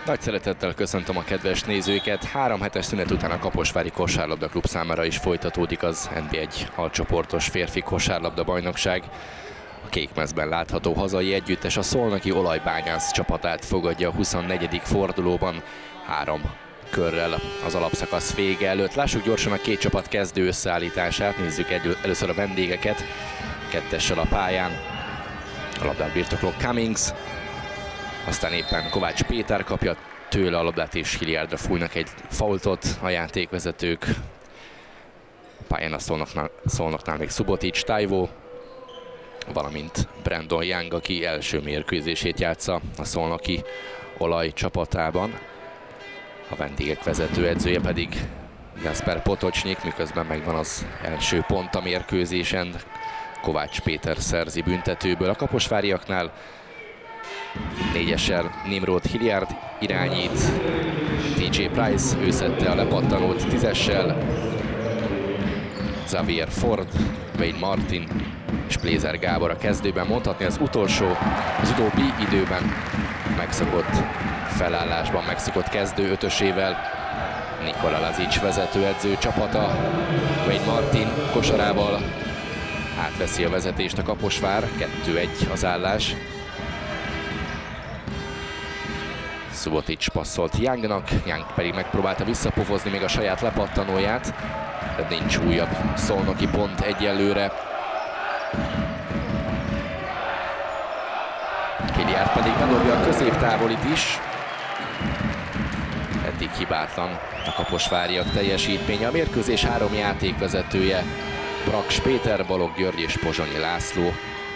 Nagy szeretettel köszöntöm a kedves nézőket. 3 hetes szünet után a Kaposvári Kosárlabda Klub számára is folytatódik az NB1 alcsoportos férfi kosárlabda bajnokság. A kékmezben látható hazai együttes a szolnoki olajbányász csapatát fogadja a 24. fordulóban 3 körrel az alapszakasz vége előtt. Lássuk gyorsan a két csapat kezdő összeállítását, nézzük először a vendégeket. Kettessel a pályán a labdát birtokló Cummings, aztán éppen Kovács Péter kapja tőle a labdát, és Hilliardra fújnak egy faultot a játékvezetők. Pályán a Szolnoknál még Subotics, Taiwo, valamint Brandon Young, aki első mérkőzését játsza a szolnoki olaj csapatában. A vendégek vezetőedzője pedig Gasper Potocsnyik, miközben megvan az első pont a mérkőzésen. Kovács Péter szerzi büntetőből. A kaposváriaknál 4-essel Nimrod Hilliard irányít, TJ Price, ő szedte a lepattanót 10-essel, Xavier Ford, Wayne Martin és Plézer Gábor a kezdőben. Mondhatni az utóbbi időben megszokott felállásban, megszokott kezdő ötösével Nikola Lazic vezetőedző csapata. Wayne Martin kosarával átveszi a vezetést a Kaposvár, 2-1 az állás. Subotics passzolt Youngnak, Young pedig megpróbálta visszapofozni még a saját lepattanóját, de nincs újabb szolnoki pont egyelőre. Hilliard pedig bedobja a középtávolit is. Eddig hibátlan a kaposváriak teljesítménye. A mérkőzés 3 játékvezetője Braks Péter, Balogh György és Pozsonyi László.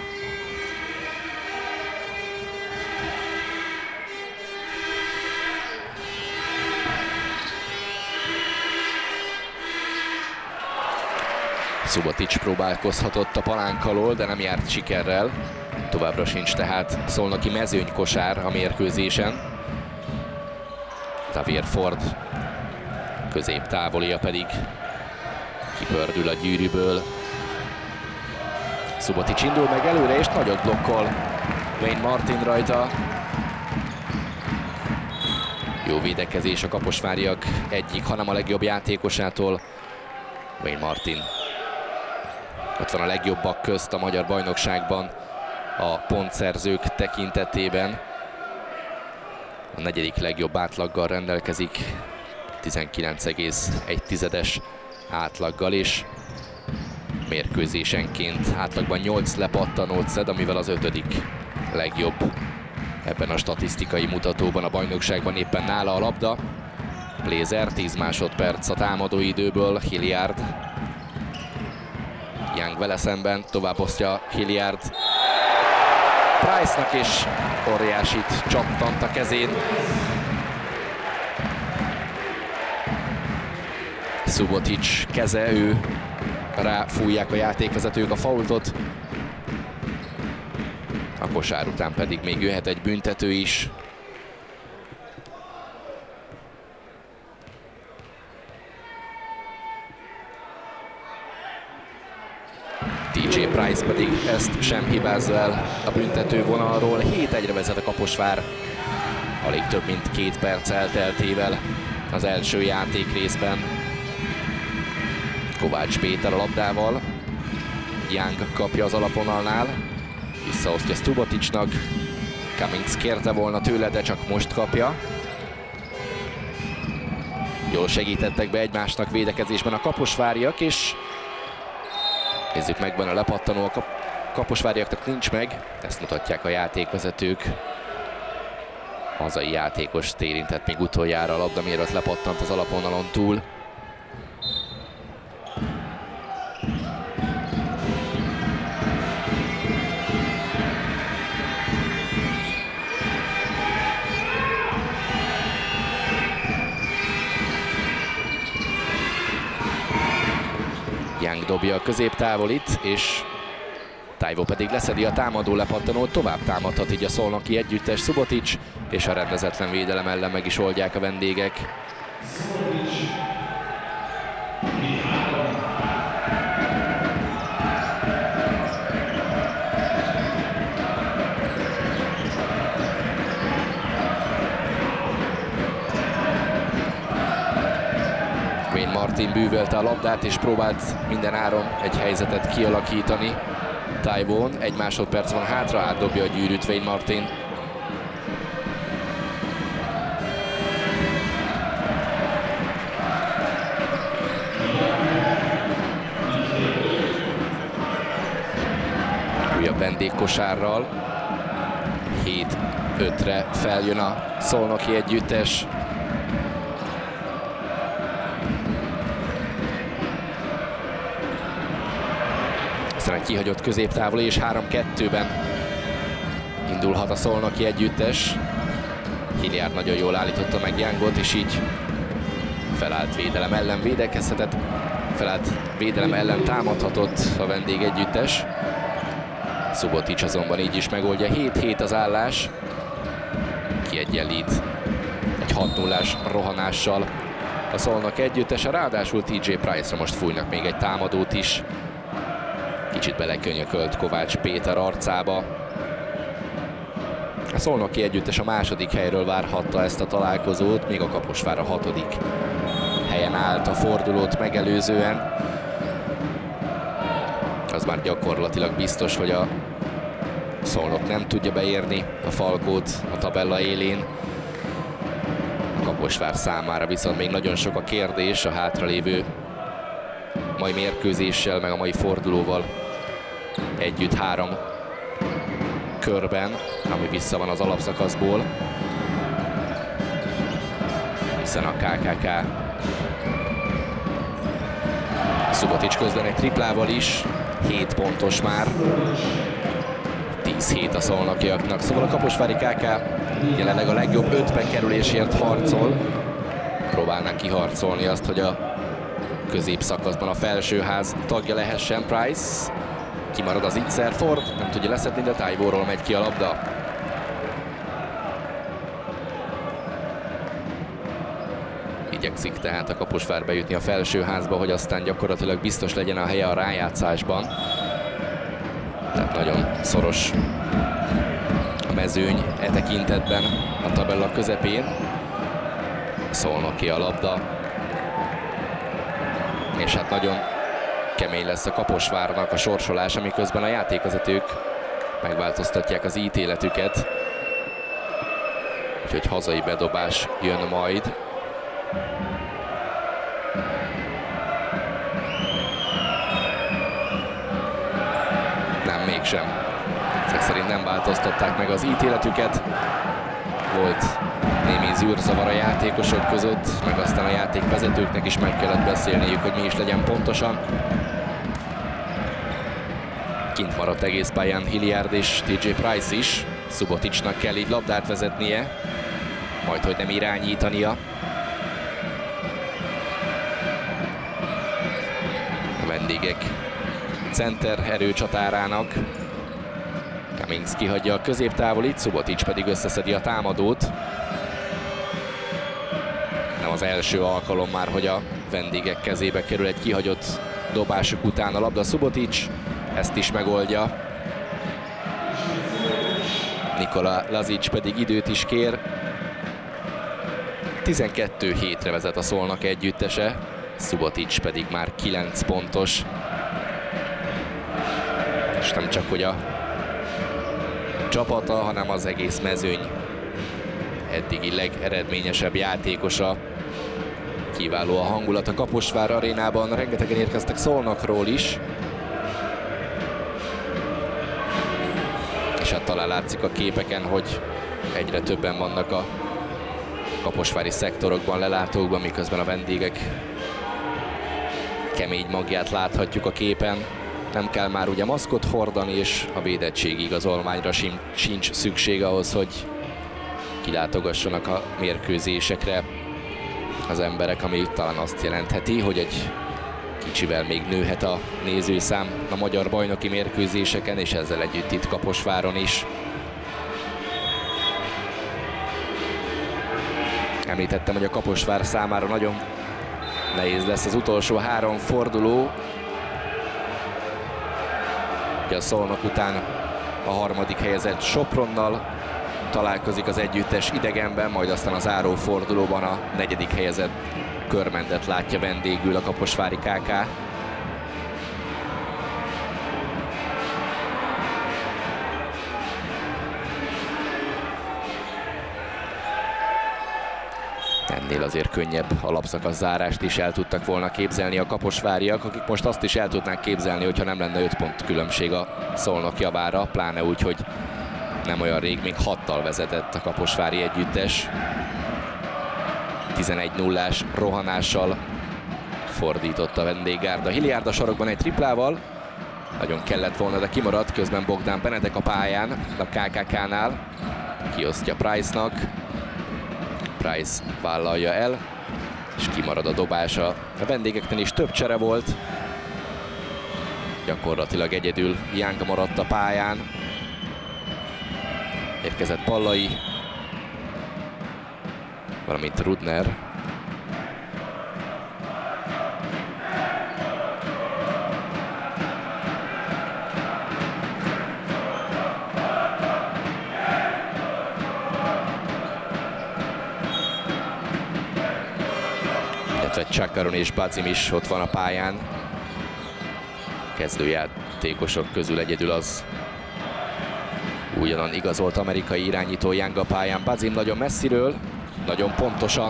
Subotics próbálkozhatott a palánk alól, de nem járt sikerrel. Továbbra sincs tehát szolnoki mezőnykosár a mérkőzésen. Xavier Ford középtávolia pedig kipördül a gyűrűből. Subotics indul meg előre, és nagyot blokkol Wayne Martin rajta. Jó védekezés a kaposváriak egyik, hanem a legjobb játékosától. Wayne Martin ott van a legjobbak közt a magyar bajnokságban a pontszerzők tekintetében. A 4. legjobb átlaggal rendelkezik, 19,1-es átlaggal, és mérkőzésenként átlagban 8 lepattanót szed, amivel az 5. legjobb ebben a statisztikai mutatóban a bajnokságban. Éppen nála a labda. Plézer, 10 másodperc a támadó időből. Hilliard, Young vele szemben, továbbosztja Hilliard Price-nak, és óriásit csattant a kezén. Subotics keze, ő ráfújják a játékvezetők a faultot. A kosár után pedig még jöhet egy büntető is. TJ Price pedig ezt sem hibázza el a büntető vonalról. 7-1-re vezet a Kaposvár, alig több mint 2 perc elteltével az első játékrészben. Kovács Péter a labdával, Young kapja az alapvonalnál, visszaosztja Suboticsnak. Cummings kérte volna tőle, de csak most kapja. Jól segítettek be egymásnak védekezésben a kaposváriak, és nézzük, megvan a lepattanó, a kaposváriaknak nincs meg, ezt mutatják a játékvezetők. Hazai játékos érintett még utoljára a labda, mielőtt lepattant az alapvonalon túl. Young dobja a középtávolit, és Taiwo pedig leszedi a támadó lepattanót, tovább támadhat így a szolnoki együttes. Subotics, és a rendezetlen védelem ellen meg is oldják a vendégek. Martin bűvölte a labdát és próbált minden áron egy helyzetet kialakítani. Taiwan, 1 másodperc van hátra, átdobja a gyűrűt Wayne Martin. Újabb vendégkosárral. 7-5-re feljön a szolnoki együttes. Aztán egy kihagyott középtávoli, és 3-2-ben indulhat a szolnoki együttes. Hilliard nagyon jól állította meg Youngot, és így felállt védelem ellen védekezhetett, felállt védelem ellen támadhatott a vendég együttes. Subotic azonban így is megoldja. 7-7 az állás. Kiegyenlít egy 6-0-ás rohanással a szolnok együttese, ráadásul TJ Price-ra most fújnak még egy támadót is. Kicsit belekönyökölt Kovács Péter arcába. A szolnoki együttes a második helyről várhatta ezt a találkozót, még a Kaposvár a 6. helyen állt a fordulót megelőzően. Az már gyakorlatilag biztos, hogy a Szolnok nem tudja beérni a Falkót a tabella élén. A Kaposvár számára viszont még nagyon sok a kérdés a hátralévő mai mérkőzéssel, meg a mai fordulóval együtt 3 körben, ami vissza van az alapszakaszból. Hiszen a KKK Subotic közben egy triplával is, 7 pontos már. 10-7 a szolnokiaknak. Szóval a kaposvári KK jelenleg a legjobb 5-ben kerülésért harcol. Próbálnak kiharcolni azt, hogy a középszakaszban a felsőház tagja lehessen. Price kimarad az Itzerford, nem tudja leszedni, de Taiwanról megy ki a labda. Igyekszik tehát a Kaposvár bejutni a felsőházba, hogy aztán gyakorlatilag biztos legyen a helye a rájátszásban. Tehát nagyon szoros a mezőny e tekintetben a tabella közepén. Szolnoki a labda. És hát nagyon kemény lesz a Kaposvárnak a sorsolás, miközben a játékvezetők megváltoztatják az ítéletüket. Úgyhogy hazai bedobás jön majd. Nem, mégsem. Ezek szerint nem változtatták meg az ítéletüket. Volt némi zűrzavar a játékosok között, meg aztán a játékvezetőknek is meg kellett beszélniük, hogy mi is legyen pontosan. Kint maradt egész pályán Hilliard és TJ Price is. Suboticnak kell így labdát vezetnie, majd hogy nem irányítania. A vendégek center erőcsatárának. Cummings kihagyja a középtávolit, Subotic pedig összeszedi a támadót. Nem az első alkalom már, hogy a vendégek kezébe kerül egy kihagyott dobásuk után a labda. Subotic ezt is megoldja. Nikola Lazic pedig időt is kér. 12-7-re vezet a Szolnok együttese, Subotic pedig már 9 pontos. És nem csak hogy a csapata, hanem az egész mezőny eddigi legeredményesebb játékosa. Kiváló a hangulat a Kaposvár arénában, rengetegen érkeztek Szolnokról is. És hát talán látszik a képeken, hogy egyre többen vannak a kaposvári szektorokban, lelátókban, miközben a vendégek kemény magját láthatjuk a képen. Nem kell már ugye maszkot hordani, és a védettségi igazolványra sincs szükség ahhoz, hogy kilátogassanak a mérkőzésekre az emberek, ami talán azt jelentheti, hogy egy kicsivel még nőhet a nézőszám a magyar bajnoki mérkőzéseken, és ezzel együtt itt Kaposváron is. Említettem, hogy a Kaposvár számára nagyon nehéz lesz az utolsó 3 forduló. Ugye a Szolnok után a 3. helyezett Sopronnal találkozik az együttes idegenben, majd aztán a záró fordulóban a 4. helyezett Körmendet látja vendégül a kaposvári KK. Ennél azért könnyebb alapszakasz zárást is el tudtak volna képzelni a kaposváriak, akik most azt is el tudnánk képzelni, hogyha nem lenne 5 pont különbség a Szolnok javára, pláne úgy, hogy nem olyan rég még 6-tal vezetett a kaposvári együttes. 11-0-ás rohanással fordított a vendéggárda. Hilliárd a sarokban egy triplával, nagyon kellett volna, de kimaradt, közben Bogdán Benedek a pályán, a KKK-nál. Kiosztja Price-nak. Price vállalja el, és kimarad a dobása. A vendégeknél is több csere volt. Gyakorlatilag egyedül Young maradt a pályán. Érkezett Pallai, valamint Rudner. Csakaron és Bazim is ott van a pályán. Kezdőjátékosok közül egyedül az újonnan igazolt amerikai irányító Young a pályán. Bazim nagyon messziről, nagyon pontosan.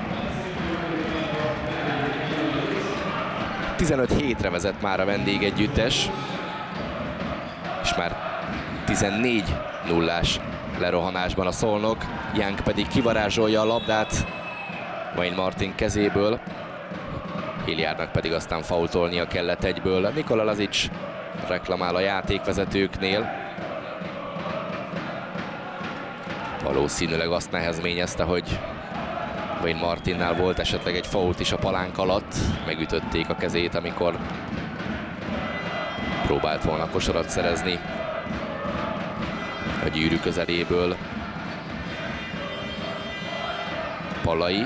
15-7-re vezet már a vendégegyüttes, és már 14-0-ás lerohanásban a Szolnok. Young pedig kivarázsolja a labdát Wayne Martin kezéből. Hilliárdnak pedig aztán faultolnia kellett egyből. Nikola Lazic reklamál a játékvezetőknél. Valószínűleg azt nehezményezte, hogy Wayne Martinnál volt esetleg egy fault is a palánk alatt. Megütötték a kezét, amikor próbált volna kosarat szerezni a gyűrű közeléből. Pallai.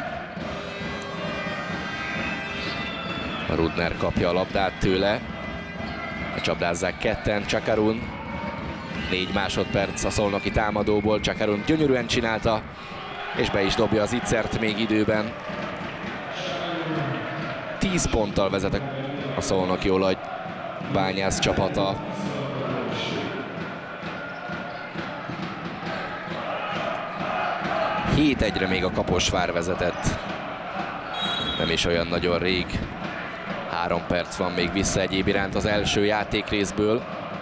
A Rudner kapja a labdát tőle. Csapdázzák ketten, Csakarun. 4 másodperc a szolnoki támadóból. Csakarun gyönyörűen csinálta, és be is dobja az Itzert még időben. 10 ponttal vezet a szolnoki olajbányász csapata. Egyre még a Kaposvár vezetett. Nem is olyan nagyon rég. 3 perc van még vissza egyéb iránt az első játékrészből.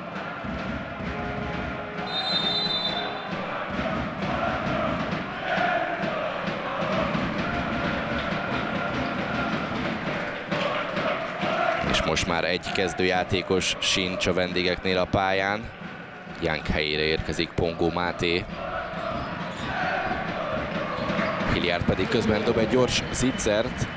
És most már egy kezdőjátékos sincs a vendégeknél a pályán. Young helyére érkezik Pongó Máté. Hilliárd pedig közben dob egy gyors zicsert.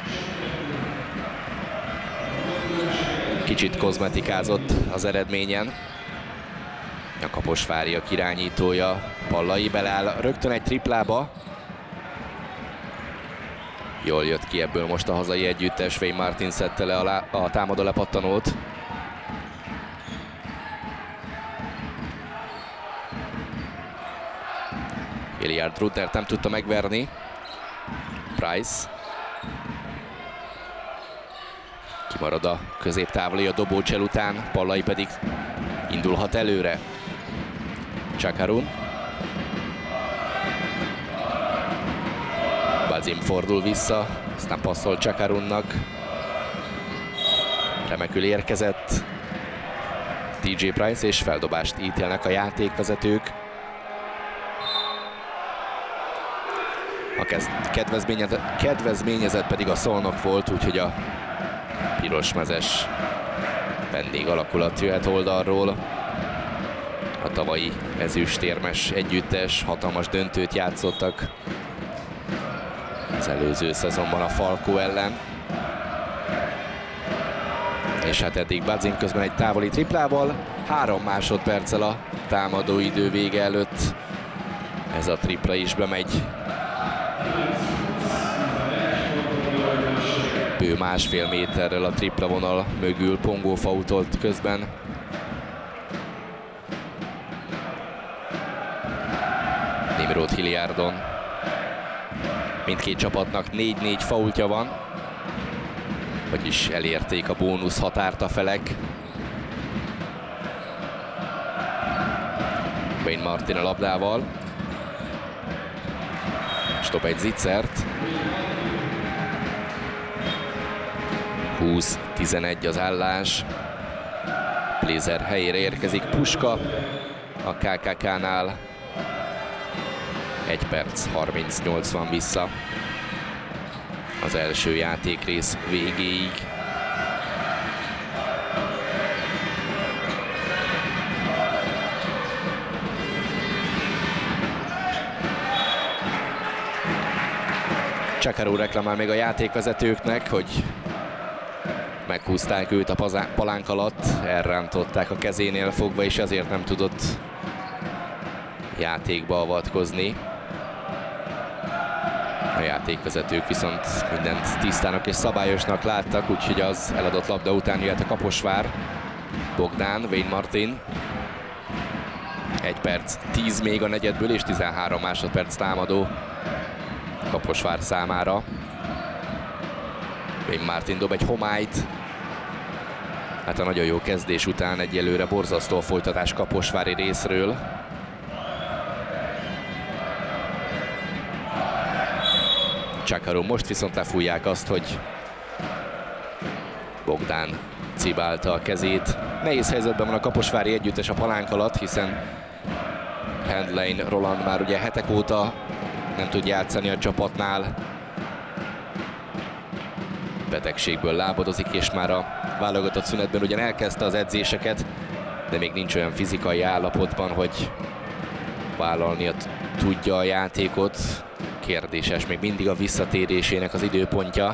Kicsit kozmetikázott az eredményen. A kaposváriak irányítója Pallai beleáll rögtön egy triplába. Jól jött ki ebből most a hazai együttes, Wayne Martin szedte le a támadó lepattanót. Hilliárd Rudnert nem tudta megverni. Price. Kimarad a középtávoli a dobócsel után, Pallai pedig indulhat előre. Csakarun. Bazim fordul vissza, aztán passzol Csakarunnak. Remekül érkezett TJ Price, és feldobást ítélnek a játékvezetők. A kedvezményezett pedig a Szolnok volt, úgyhogy a pirosmezes vendég alakulat jöhet oldalról. A tavalyi ezüstérmes együttes hatalmas döntőt játszottak az előző szezonban a Falkó ellen. És hát eddig Bazim közben egy távoli triplával, 3 másodperccel a támadó idő vége előtt ez a tripla is bemegy. Bő 1,5 méterrel a tripla vonal mögül, Pongó fautolt közben. Nimrod Hilliárdon. Mindkét csapatnak 4-4 faultja van. vagyis elérték a bónusz határt a felek. Wayne Martin a labdával. Stop egy Zitzert. 20-11 az állás. Plézer helyére érkezik Puska a KKK-nál. 1 perc, 38 van vissza az első játékrész végéig. Chacarú reklamál még a játékvezetőknek, hogy meghúzták őt a palánk alatt, elrántották a kezénél fogva, és ezért nem tudott játékba avatkozni. A játékvezetők viszont mindent tisztának és szabályosnak láttak, úgyhogy az eladott labda után jöhet a Kaposvár. Bogdán, Wayne Martin. 1 perc 10 még a negyedből, és 13 másodperc támadó Kaposvár számára. Wayne Martin dob egy homályt. Hát a nagyon jó kezdés után egyelőre borzasztó a folytatás kaposvári részről. Chacarú most viszont lefújják azt, hogy Bogdán cibálta a kezét. Nehéz helyzetben van a kaposvári együttes a palánk alatt, hiszen Handlein Roland már ugye hetek óta nem tud játszani a csapatnál. Betegségből lábadozik, és már a válogatott szünetben ugyan elkezdte az edzéseket, de még nincs olyan fizikai állapotban, hogy vállalnia tudja a játékot. Kérdéses még mindig a visszatérésének az időpontja,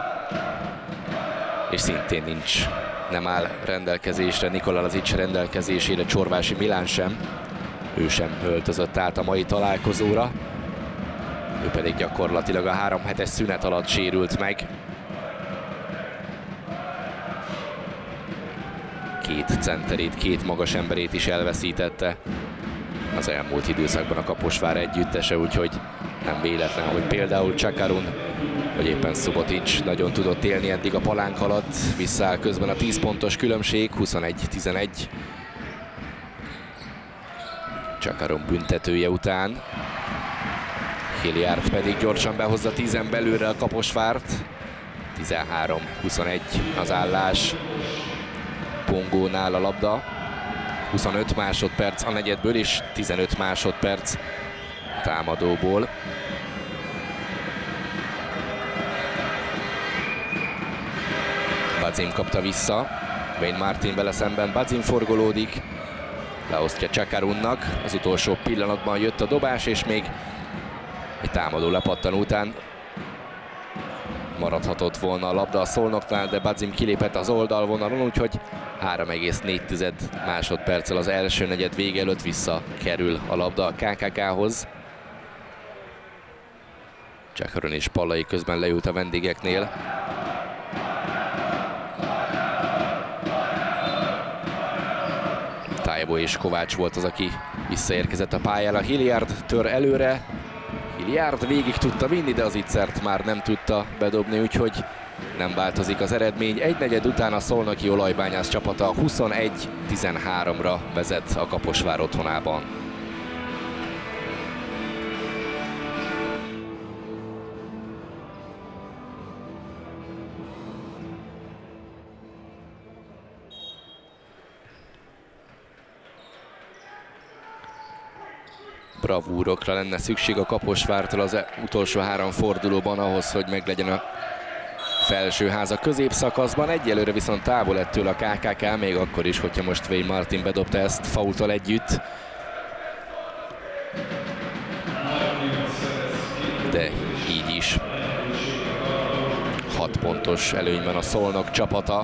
és szintén nem áll rendelkezésre Nikola Lazic rendelkezésére Csorvási Milán sem. Ő sem öltözött át a mai találkozóra. Ő pedig gyakorlatilag a 3 hetes szünet alatt sérült meg. 2 centerét, 2 magas emberét is elveszítette az elmúlt időszakban a Kaposvár együttese, úgyhogy nem véletlen, hogy például Chacarún vagy éppen Subotics nagyon tudott élni eddig a palánk alatt. Visszaáll közben a 10 pontos különbség, 21-11. Chacarún büntetője után. Hilliard pedig gyorsan behozza 10-en belőle a Kaposvárt. 13-21 az állás. Pongónál a labda. 25 másodperc a negyedből, és 15 másodperc támadóból. Bazim kapta vissza. Wayne Martin vele szemben. Bazim forgolódik. Leosztja Chacarúnnak. Az utolsó pillanatban jött a dobás, és még egy támadó lepattanó után maradhatott volna a labda a Szolnoknál, de Bazim kilépett az oldalvonalon, úgyhogy 3,4 másodperccel az első negyed vége előtt visszakerül a labda a KKK-hoz. Chacarún és Pallai közben leült a vendégeknél. Tájbo és Kovács volt az, aki visszaérkezett a pályára. Hilliard tör előre. Hilliard végig tudta vinni, de az Zitzert már nem tudta bedobni, úgyhogy nem változik az eredmény. Egy negyed után a szolnoki olajbányász csapata 21-13-ra vezet a Kaposvár otthonában. Bravúrokra lenne szükség a Kaposvártól az utolsó 3 fordulóban ahhoz, hogy meglegyen a felsőház a középszakaszban. Egyelőre viszont távol ettől a KKK, még akkor is, hogyha most Wayne Martin bedobta ezt faulttal együtt. De így is 6 pontos előnyben a Szolnok csapata,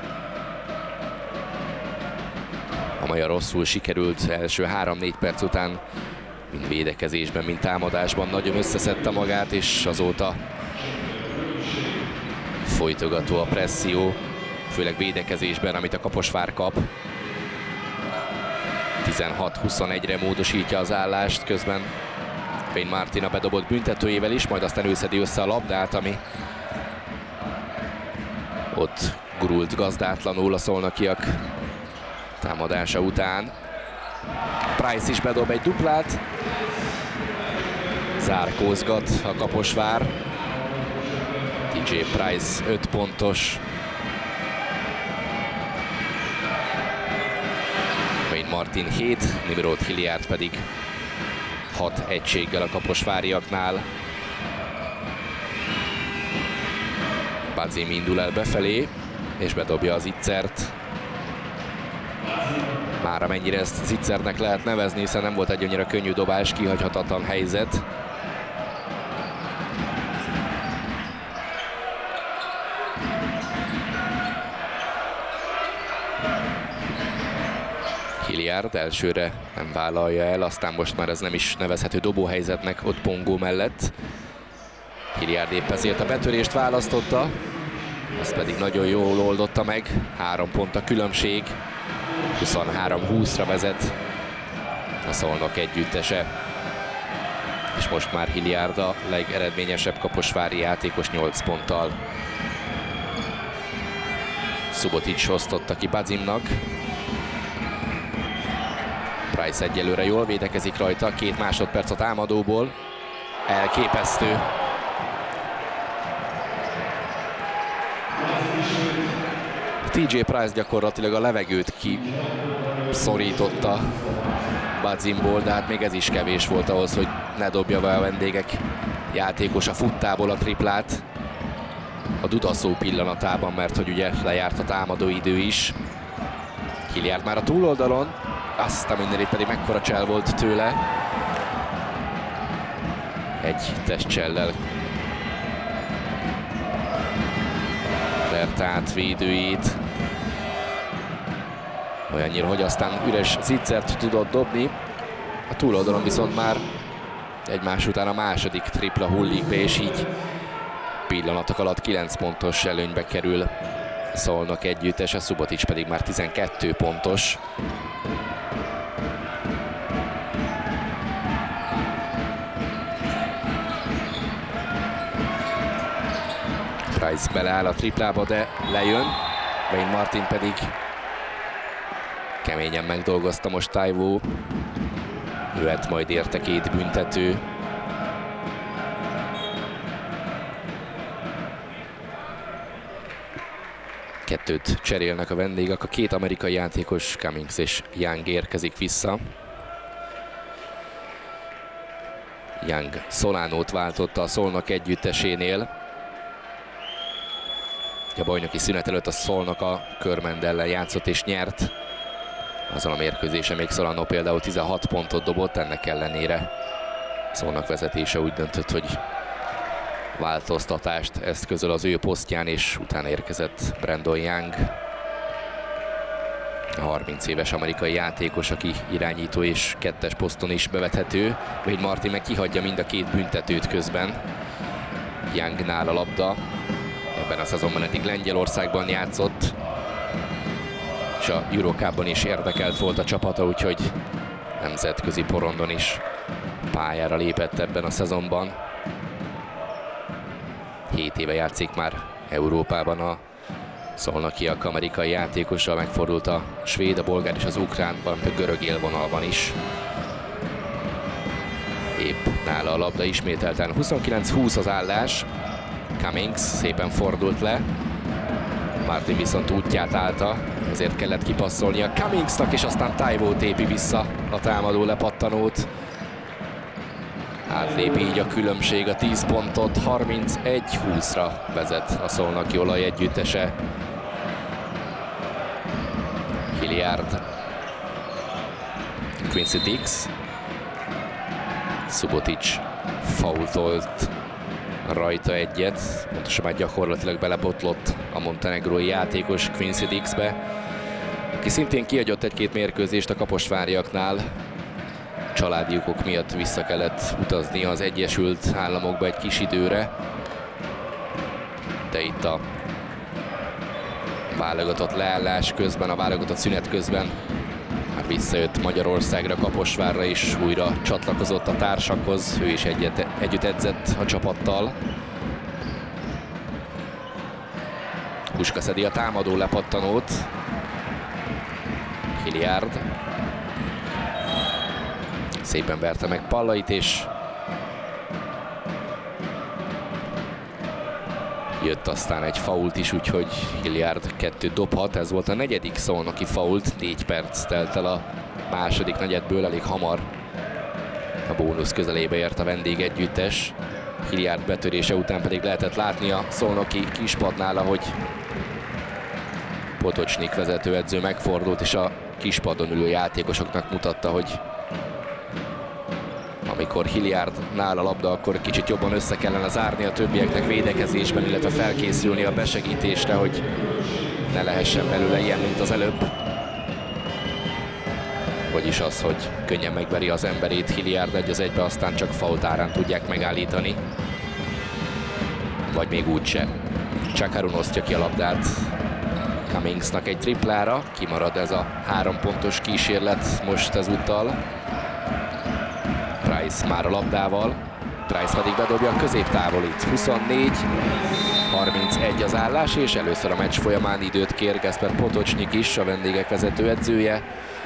amely a rosszul sikerült első 3-4 perc után mind védekezésben, mind támadásban nagyon összeszedte magát, és azóta folytogató a presszió, főleg védekezésben, amit a Kaposvár kap. 16-21-re módosítja az állást, közben Wayne Martin a bedobott büntetőjével is, majd aztán ő szedi össze a labdát, ami Ott gurult gazdátlanul a szolnokiak támadása után. Price is bedob egy duplát. Zárkózgat a Kaposvár. TJ Price 5 pontos. Wayne Martin 7, Nimrod Hilliard pedig 6 egységgel a kaposváriaknál. Bazim indul el befelé, és bedobja az Itzert. Már amennyire ezt Itzernek lehet nevezni, hiszen nem volt egy annyira könnyű dobás, kihagyhatatlan helyzet. Hilliard elsőre nem vállalja el, aztán most már ez nem is nevezhető dobóhelyzetnek ott Pongó mellett. Hilliard épp ezért a betörést választotta, ezt pedig nagyon jól oldotta meg. 3 pont a különbség, 23-20-ra vezet a Szolnok együttese. És most már Hilliard a legeredményesebb kaposvári játékos 8 ponttal. Subotics osztotta ki Bazimnak. Price egyelőre jól védekezik rajta, 2 másodperc a támadóból. Elképesztő. TJ Price gyakorlatilag a levegőt kiszorította Bazimból, de hát még ez is kevés volt ahhoz, hogy ne dobja be a vendégek játékos a futtából a triplát. A dudaszó pillanatában, mert hogy ugye lejárt a támadó idő is. Hilliard már a túloldalon, azt a mindenit pedig mekkora csel volt tőle. Egy testcsellel vert át védőjét. Olyannyira, hogy aztán üres Zitzert tudott dobni. A túloldalon viszont már egymás után a második tripla hullik be, és így pillanatok alatt 9 pontos előnybe kerül Szolnok együttese, Subotics pedig már 12 pontos. Price beleáll a triplába, de lejön. Wayne Martin pedig keményen megdolgozta most Taiwo. Jöhet majd érte 2 büntető. Kettőt cserélnek a vendégek, a 2 amerikai játékos, Cummings és Young érkezik vissza. Young Solánót váltotta a Szolnok együttesénél. A bajnoki szünet előtt a Szolnok a Körmend ellen játszott és nyert. Azon a mérkőzésen még Solánó például 16 pontot dobott, ennek ellenére Szolnok vezetése úgy döntött, hogy változtatást eszközöl az ő posztján, és utána érkezett Brandon Young. A 30 éves amerikai játékos, aki irányító és 2-es poszton is bevethető. Wayne Martin meg kihagyja mind a 2 büntetőt közben. Youngnál a labda. Ebben a szezonban eddig Lengyelországban játszott, és a Eurocupban is érdekelt volt a csapata, úgyhogy nemzetközi porondon is pályára lépett ebben a szezonban. 7 éve játszik már Európában a szolnokiak amerikai játékossal, megfordult a svéd, a bolgár és az ukrán, valamint a görög élvonalban is. Épp nála a labda ismételten. 29-20 az állás. Cummings szépen fordult le. Martin viszont útját állta, ezért kellett kipasszolnia Cummingsnak, és aztán Taiwo tépi vissza a támadó lepattanót. Átlépi így a különbség a 10 pontot, 31-20-ra vezet a Szolnoki Olaj együttese. Hilliard, Quincy Dix, Subotics faultolt rajta egyet, pontosabban gyakorlatilag belebotlott a montenegrói játékos Quincy Dixbe, aki szintén kihagyott egy-két mérkőzést a kaposváriaknál. Családi okok miatt vissza kellett utaznia az Egyesült Államokba egy kis időre, de itt a válogatott leállás közben, a válogatott szünet közben már visszajött Magyarországra, Kaposvárra, és újra csatlakozott a társakhoz. Ő is együtt edzett a csapattal. Puska szedi a támadó lepattanót. Hilliard szépen verte meg Pallait, és jött aztán egy fault is, úgyhogy Hilliard 2 dobhat. Ez volt a 4. szolnoki fault, 4 perc telt el a második negyedből, elég hamar a bónusz közelébe ért a vendégegyüttes. Hilliard betörése után pedig lehetett látni a szolnoki kispadnál, ahogy Potocsnik vezetőedző megfordult, és a kispadon ülő játékosoknak mutatta, hogy amikor Hilliardnál a labda, akkor kicsit jobban össze kellene zárni a többieknek védekezésben, illetve felkészülni a besegítésre, hogy ne lehessen belőle ilyen, mint az előbb. Vagyis az, hogy könnyen megveri az emberét Hilliard 1-1-be, aztán csak fault árán tudják megállítani. Vagy még úgyse. Chakarun osztja ki a labdát Cummingsnak egy triplára. Kimarad ez a 3 pontos kísérlet most ezúttal. Price már a labdával. Price pedig bedobja a középtávolit. 24-31 az állás, és először a meccs folyamán időt kér Gasper Potocsnik is, a vendégek vezetőedzője.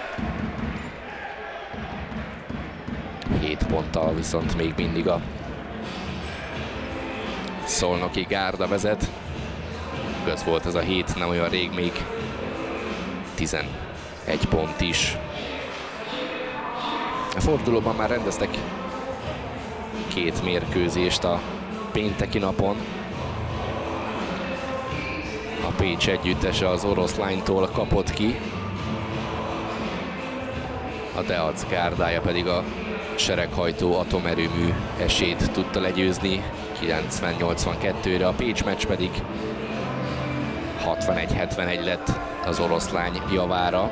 7 ponttal viszont még mindig a szolnoki gárda vezet. Ez volt ez a 7, nem olyan rég még 11 pont is. A fordulóban már rendeztek 2 mérkőzést a pénteki napon. A Pécs együttese az Oroszlánytól kapott ki. A Deac gárdája pedig a sereghajtó atomerőmű esélyt tudta legyőzni 90-82-re. A Pécs meccs pedig 61-71 lett az Oroszlány javára.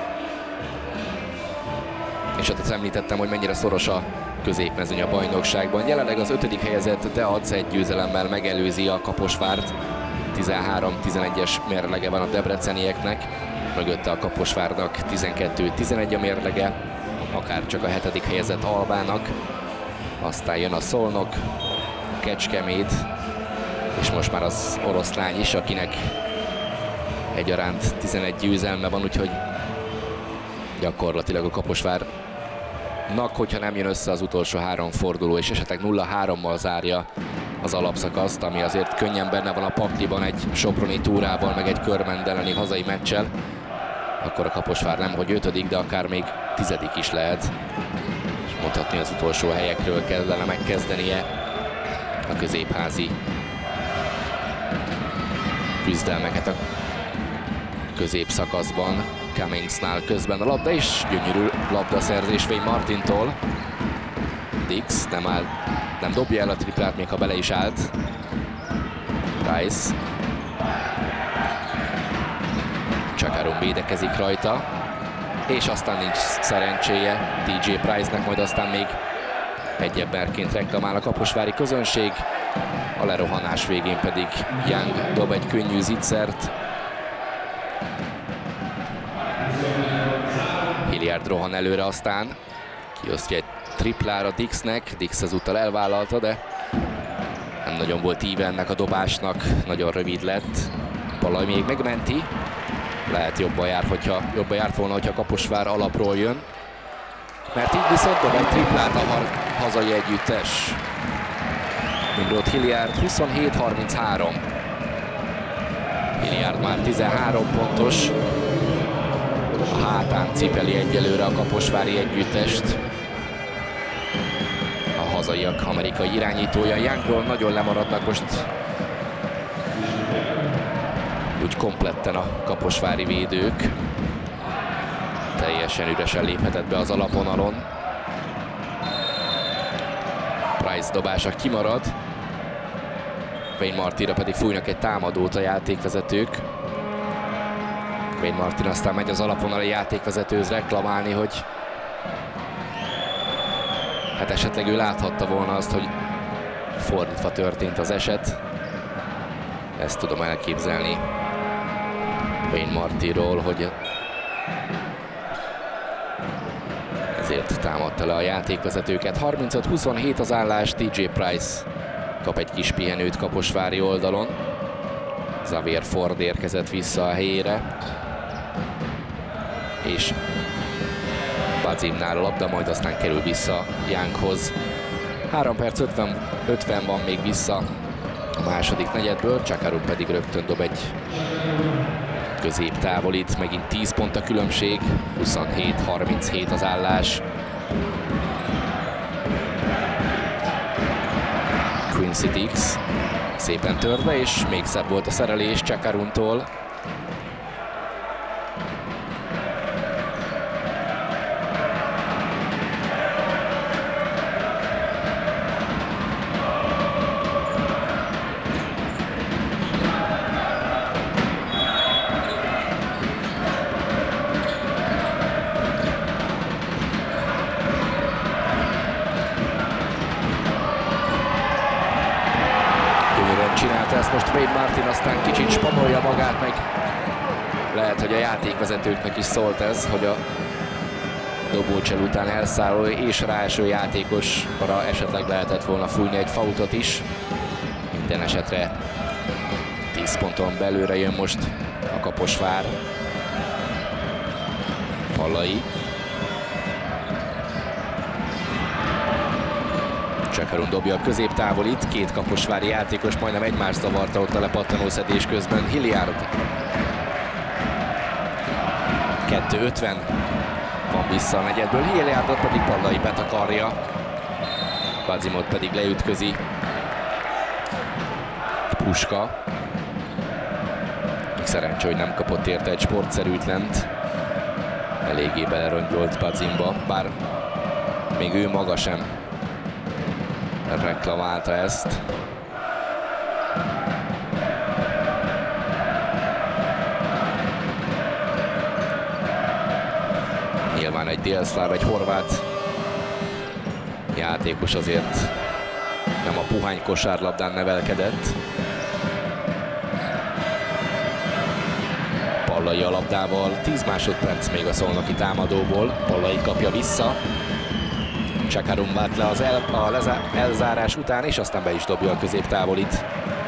És hát említettem, hogy mennyire szoros a középmezőny a bajnokságban. Jelenleg az 5. helyezett Deac egy győzelemmel megelőzi a Kaposvárt. 13-11-es mérlege van a debrecenieknek. Mögötte a Kaposvárnak 12-11 a mérlege, akár csak a 7. helyezett Albának. Aztán jön a Szolnok, a Kecskemét, és most már az Oroszlány is, akinek egyaránt 11 győzelme van, úgyhogy gyakorlatilag a Kaposvárnak, hogyha nem jön össze az utolsó 3 forduló, és esetleg 0-3-mal zárja az alapszakaszt, ami azért könnyen benne van a pakliban egy soproni túrával, meg egy Körmend elleni hazai meccsel, akkor a Kaposvár nem hogy 5., de akár még 10. is lehet. És mondhatni, az utolsó helyekről kellene megkezdenie a középházi küzdelmeket a középszakaszban. Cummingsnál közben a labda is, gyönyörű labdaszerzés Wayne Martintól. Dix nem dobja el a triplát, még ha bele is állt. Price. Chakarun védekezik rajta, és aztán nincs szerencséje TJ Price-nek, majd aztán még egy emberként reklamál a kaposvári közönség. A lerohanás végén pedig Young dob egy könnyű zicsert. Hilliard rohan előre, aztán kiosztja egy triplára Dixnek. Dix ezúttal elvállalta, de nem nagyon volt íve ennek a dobásnak, nagyon rövid lett. Palaj még megmenti. Lehet jobban járt volna, hogyha Kaposvár alapról jön. Mert így viszont dob egy triplát a hazai együttes. Nimrod Hilliard 27-33. Hilliard már 13 pontos. A hátán cipeli egyelőre a kaposvári együttest. A hazaiak amerikai irányítója. Youngról nagyon lemaradnak most úgy kompletten a kaposvári védők. Teljesen üresen léphetett be az alapvonalon. Price dobása kimarad. Wayne Martinra pedig fújnak egy támadót a játékvezetők. Wayne Martin aztán megy az alapvonali játékvezetőhöz reklamálni, hogy hát esetleg ő láthatta volna azt, hogy fordítva történt az eset. Ezt tudom elképzelni Wayne Martinról, hogy ezért támadta le a játékvezetőket. 35-27 az állás, TJ Price kap egy kis pihenőt kaposvári oldalon. Xavier Ford érkezett vissza a helyére. És Bazimnál a labda, majd aztán kerül vissza Younghoz. 3 perc 50 van még vissza a második negyedből, Csakarum pedig rögtön dob egy középtávolit, megint 10 pont a különbség, 27-37 az állás. Quincy Dix szépen törve, és még szebb volt a szerelés Csakarumtól. Csinálta ezt most Wade Martin, aztán kicsit spamolja magát, meg lehet, hogy a játékvezetőknek is szólt ez, hogy a dobócsel után elszálló és ráeső játékosra esetleg lehetett volna fújni egy fautot is. Minden esetre 10 ponton belőle jön most a Kaposvár. Pallai. Csakarum dobja a középtávolit, két kaposvári játékos majdnem egymást zavarta ott a lepattanó szedés közben. Hilliard 2:50 van vissza a negyedből, Hilliardot pedig Pallai betakarja, Bazimot pedig leütközi. Puska. Még szerencsé, hogy nem kapott érte egy sportszerűtlent. Eléggé belerongyolt Bazimba, bár még ő maga sem reklamálta ezt. Nyilván egy délszláv, egy horvát játékos azért nem a puhány kosárlabdán nevelkedett. Pallai a labdával, 10 másodperc még a szolnoki támadóból. Pallai kapja vissza. Csakarum vált le az elzárás után, és aztán be is dobja a középtávolit.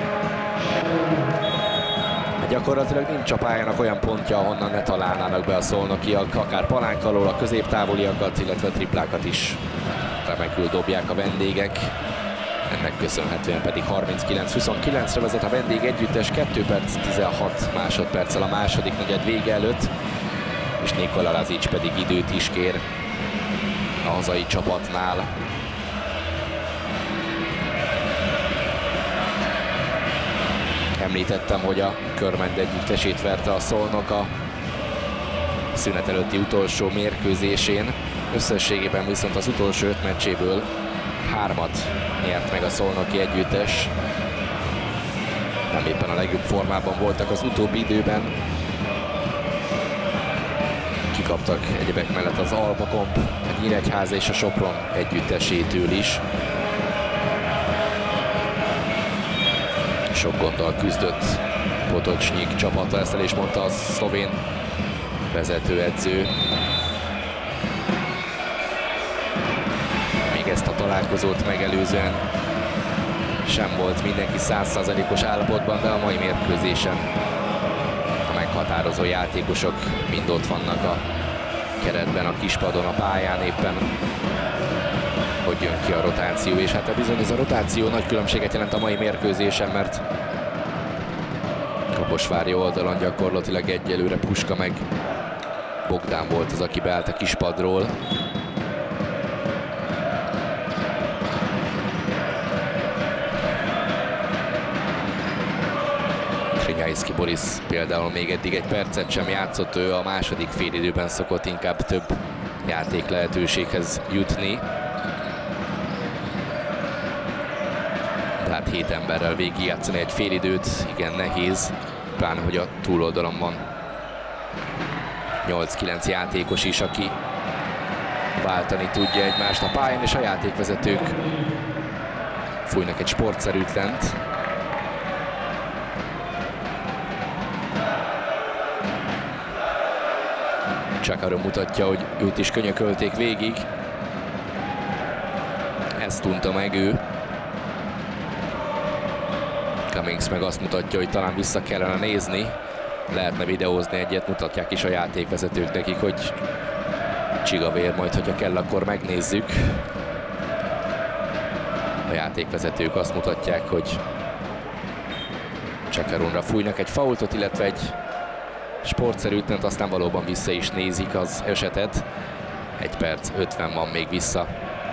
Gyakorlatilag nincs a pályának olyan pontja, ahonnan ne találnának be a szolnokiak, akár palánk alól a középtávoliakat, illetve a triplákat is remekül dobják a vendégek. Ennek köszönhetően pedig 39-29-re vezet a vendég együttes 2 perc 16 másodperccel a második negyed vége előtt, és Nikola Lazic pedig időt is kér a hazai csapatnál. Említettem, hogy a Körmend együttesét verte a Szolnok a szünet előtti utolsó mérkőzésén. Összességében viszont az utolsó 5 meccséből 3-at nyert meg a szolnoki együttes. Nem éppen a legjobb formában voltak az utóbbi időben. Kikaptak egyebek mellett az Alba Comp, a Nyíregyháza és a Sopron együttesétől is. Sok gonddal küzdött Potocsnyik csapata, ezt el is mondta a szlovén vezetőedző. Még ezt a találkozót megelőzően sem volt mindenki 100%-os állapotban, de a mai mérkőzésen a meghatározó játékosok mind ott vannak a keretben, a kispadon, a pályán éppen, hogy jön ki a rotáció, és hát bizony ez a rotáció nagy különbséget jelent a mai mérkőzésen, mert kaposvári oldalon gyakorlatilag egyelőre Puska meg Bogdán volt az, aki beállt a kispadról. Krinyaiszki Boris például még eddig egy percet sem játszott, ő a második félidőben szokott inkább több játék lehetőséghez jutni. Tehát 7 emberrel végigjátszani egy félidőt, igen nehéz, pláne hogy a túloldalon van 8-9 játékos is, aki váltani tudja egymást a pályán, és a játékvezetők fújnak egy sportszerűtlent. Csakarum mutatja, hogy őt is könyökölték végig. Ezt tudta meg ő. Cummings meg azt mutatja, hogy talán vissza kellene nézni. Lehetne videózni egyet, mutatják is a játékvezetők nekik, hogy csigavér, majd hogyha kell, akkor megnézzük. A játékvezetők azt mutatják, hogy Csekeronra fújnak egy faultot, illetve egy sportszerűtlenet, aztán valóban vissza is nézik az esetet. 1 perc 50 van még vissza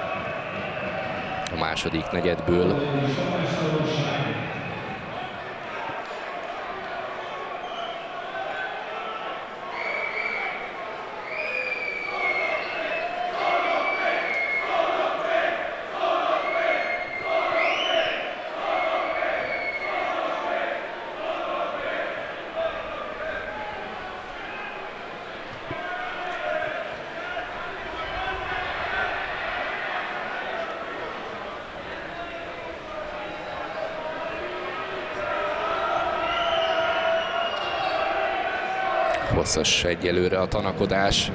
a második negyedből. Hosszas egyelőre a tanakodás.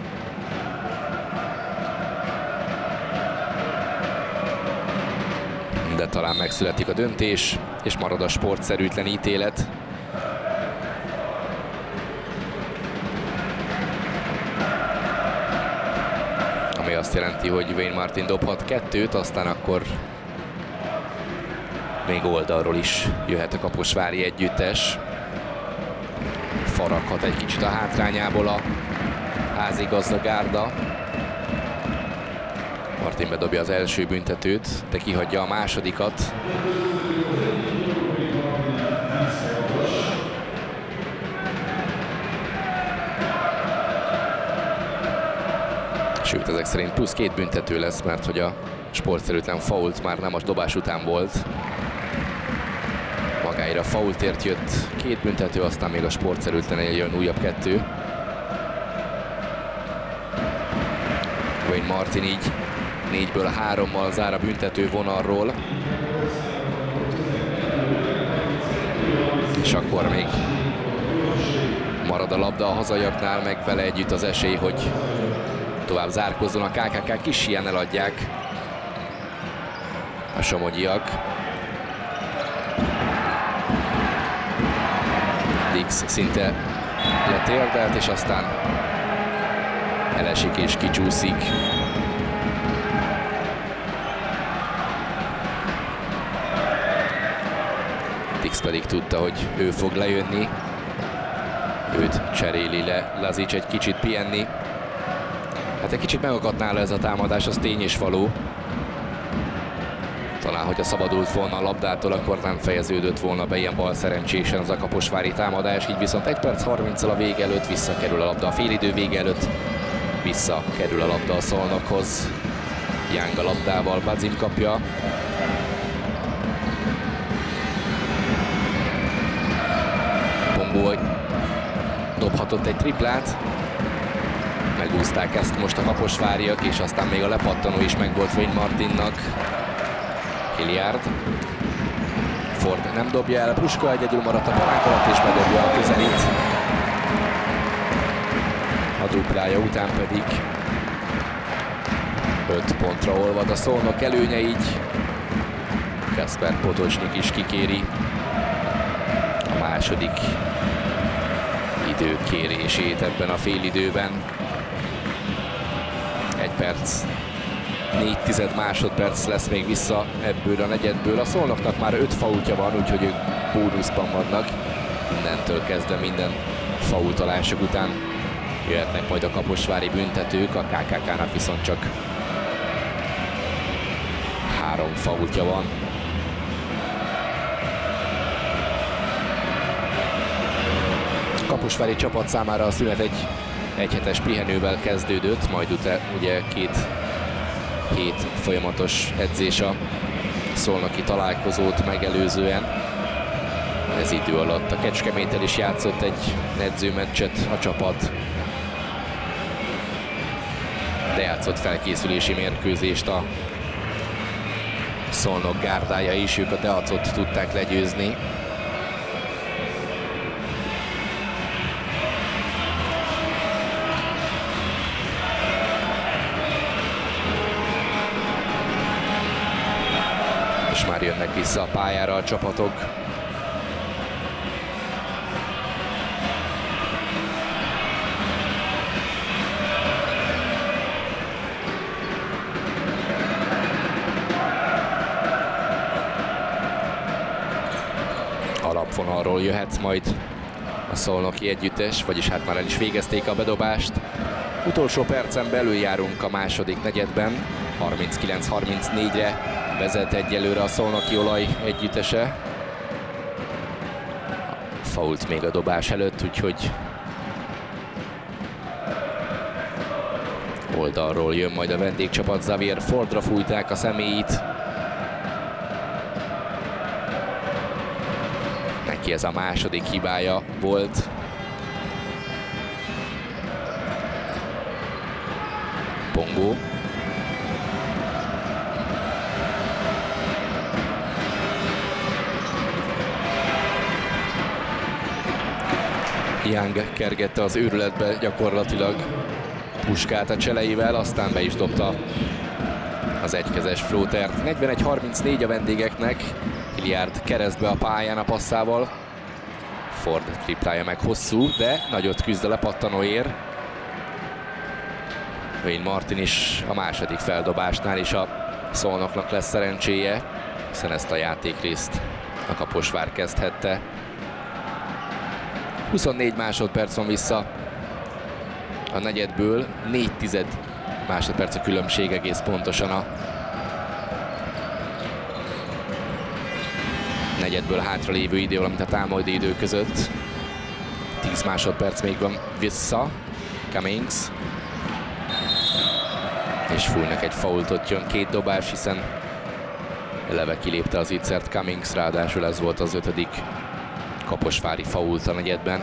De talán megszületik a döntés, és marad a sportszerűtlen ítélet. Ami azt jelenti, hogy Wayne Martin dobhat 2-t, aztán akkor még oldalról is jöhet a kaposvári együttes. Faraghat egy kicsit a hátrányából a házigazda gárda. Martin bedobja az első büntetőt, de kihagyja a másodikat. Sőt, ezek szerint plusz 2 büntető lesz, mert hogy a sportszerűtlen fault már nem a dobás után volt. Magáira faultért jött 2 büntető, aztán még a sportszerűtlenél jön újabb 2. Wayne Martin így 4-ből 3-mal zár a büntető vonalról. És akkor még marad a labda a hazaiaknál, meg vele együtt az esély, hogy tovább zárkozzon a KKK. Kis ilyen eladják a somogyiak. Dix szinte letérdelt, és aztán elesik és kicsúszik. Dix pedig tudta, hogy ő fog lejönni. Őt cseréli le Lazic egy kicsit pihenni. Hát egy kicsit megakadt nála ez a támadás, az tény és való. Talán, hogyha szabadult volna a labdától, akkor nem fejeződött volna be ilyen bal szerencsésen az a kaposvári támadás. Így viszont 1 perc 30-al a vége előtt visszakerül a labda, a félidő vége előtt visszakerül a labda a Szolnokhoz. Young a labdával, Bazim kapja. Pombó dobhatott egy triplát. Megúzták ezt most a kaposváriak, és aztán még a lepattanó is megvolt Wayne Martinnak. Hilliard. Ford nem dobja el, Puska egyedül maradt a palánk alatt, és bedobja a közelít. A duplája után pedig 5 pontra olvad a Szolnok előnye, így Kasper Potocsnik is kikéri a második időkérését ebben a félidőben. 1 perc 4 másodperc lesz még vissza ebből a negyedből. A Szolnoknak már 5 faultja van, úgyhogy ők bónuszban vannak. Innentől kezdve minden faultalások után jöhetnek majd a kaposvári büntetők, a KKK-nak viszont csak 3 faultja van. A kaposvári csapat számára a szünet egy egyhetes pihenővel kezdődött, majd ugye 2 hét folyamatos edzés a szolnoki találkozót megelőzően. Ez idő alatt a Kecskeméttel is játszott egy edzőmeccset a csapat, de játszott felkészülési mérkőzést a Szolnok gárdája is, ők a Deacot tudták legyőzni. már jönnek vissza a pályára a csapatok. Alapvonalról jöhet majd a szolnoki együttes, vagyis hát már el is végezték a bedobást. Utolsó percen belül járunk a második negyedben. 39-34-re vezet egyelőre a szolnoki olaj együttese. Fault még a dobás előtt, úgyhogy oldalról jön majd a vendégcsapat. Xavier Fordra fújták a személyit. Neki ez a második hibája volt. Pongo. Young kergette az őrületbe gyakorlatilag puskát a cseleivel, aztán be is dobta az egykezes flótert. 41-34 a vendégeknek. Hilliard keresztbe a pályán a passzával. Ford triplája meg hosszú, de nagyot küzd a lepattanóért. Wayne Martin is a második feldobásnál is a Szolnoknak lesz szerencséje, hiszen ezt a játékrészt a Kaposvár kezdhette. 24 másodperc van vissza a negyedből, 4 másodperc a különbség egész pontosan a negyedből hátralévő idő, valamint a támadó idő között. 10 másodperc még van vissza. Cummings. És fújnak egy fault, ott jön 2 dobás, hiszen eleve kilépte az ígyszert Cummings, ráadásul ez volt az 5. kaposvári fault a negyedben.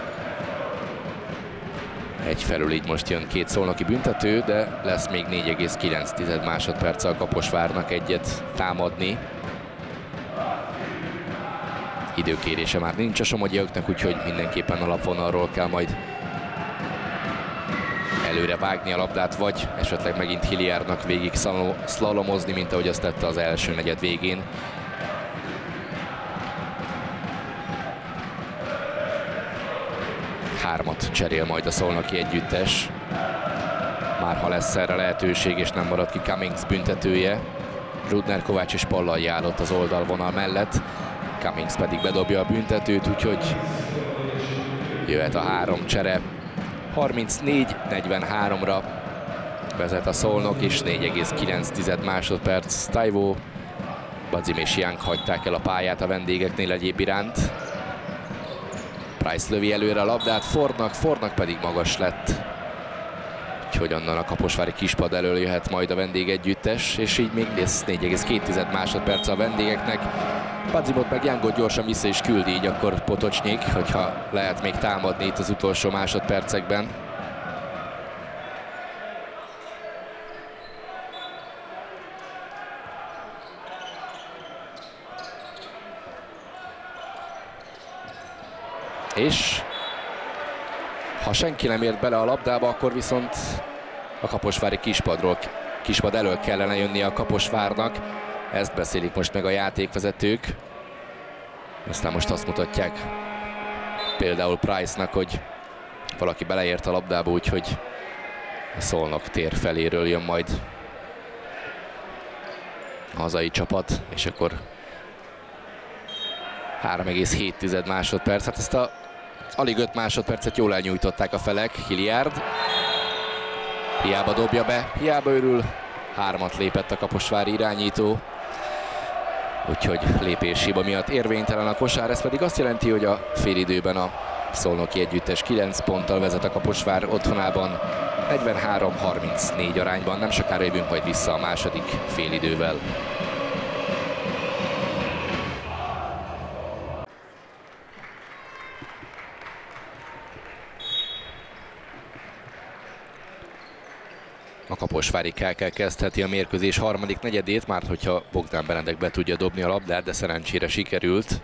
Egyfelől így most jön 2 szolnoki büntető, de lesz még 4,9 másodperc a Kaposvárnak egyet támadni. Időkérése már nincs a somogyiaknak, úgyhogy mindenképpen alapvonalról kell majd előre vágni a labdát, vagy esetleg megint Hilliardnak végig szlalomozni, mint ahogy azt tette az első negyed végén. Hármat cserél majd a szolnoki együttes. Már ha lesz erre lehetőség, és nem marad ki Cummings büntetője. Rudner, Kovács és Pallai állott az oldalvonal mellett. Cummings pedig bedobja a büntetőt, úgyhogy jöhet a 3 csere. 34-43-ra vezet a Szolnok, és 4,9 másodperc. Taiwo, Badzim és Young hagyták el a pályát a vendégeknél egyéb iránt. Price lövi előre a labdát Fordnak pedig magas lett. Úgyhogy onnan a kaposvári kispad elől jöhet majd a vendégegyüttes, és így még lesz 4,2 másodperc a vendégeknek. Badzimot meg Youngot gyorsan vissza is küldi, így akkor Potocsnyik, hogyha lehet még támadni itt az utolsó másodpercekben. És ha senki nem ért bele a labdába, akkor viszont a kaposvári kispad elől kellene jönnie a Kaposvárnak. Ezt beszélik most meg a játékvezetők. Aztán most azt mutatják például Price-nak, hogy valaki beleért a labdába, úgyhogy a Szolnok tér feléről jön majd a hazai csapat, és akkor 3,7 másodperc. Hát ezt a alig 5 másodpercet jól elnyújtották a felek. Hilliard hiába dobja be, hiába örül. 3-at lépett a kaposvári irányító, úgyhogy lépéshiba miatt érvénytelen a kosár. Ez pedig azt jelenti, hogy a félidőben a szolnoki együttes 9 ponttal vezet a Kaposvár otthonában 43-34 arányban. Nem sokára jövünk majd vissza a második félidővel. A kaposvári Kelkel kezdheti a mérkőzés harmadik negyedét, már hogyha Bogdán Benedek be tudja dobni a labdát, de szerencsére sikerült.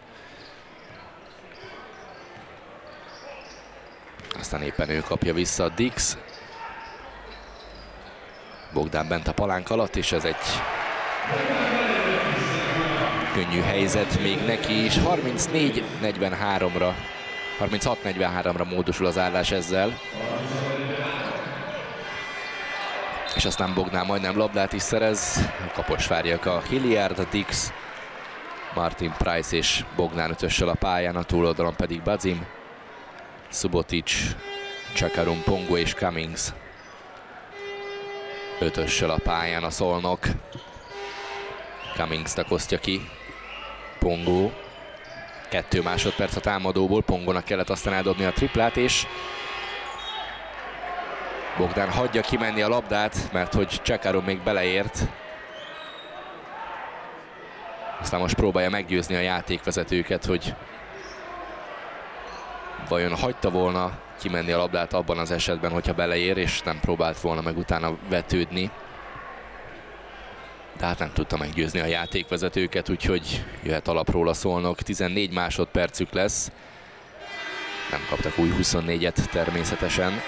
Aztán éppen ő kapja vissza a Dix. Bogdán bent a palánk alatt, és ez egy könnyű helyzet még neki is. 34-43-ra, 36-43-ra módosul az állás ezzel. És aztán Bogdán majdnem labdát is szerez. A kaposváriak a Hilliard, a Dix, Martin Price és Bogdán ötössel a pályán, a túloldalon pedig Bazim, Subotic, Csakarum, Pongo és Cummings ötössel a pályán a Szolnok. Cummingsnak osztja ki Pongo. 2 másodperc a támadóból, Pongónak kellett aztán eldobni a triplát, és Bogdán hagyja kimenni a labdát, mert hogy Csakarum még beleért. Aztán most próbálja meggyőzni a játékvezetőket, hogy vajon hagyta volna kimenni a labdát abban az esetben, hogyha beleér, és nem próbált volna meg utána vetődni. De hát nem tudta meggyőzni a játékvezetőket, úgyhogy jöhet alapról a Szolnok. 14 másodpercük lesz. Nem kaptak új 24-et természetesen.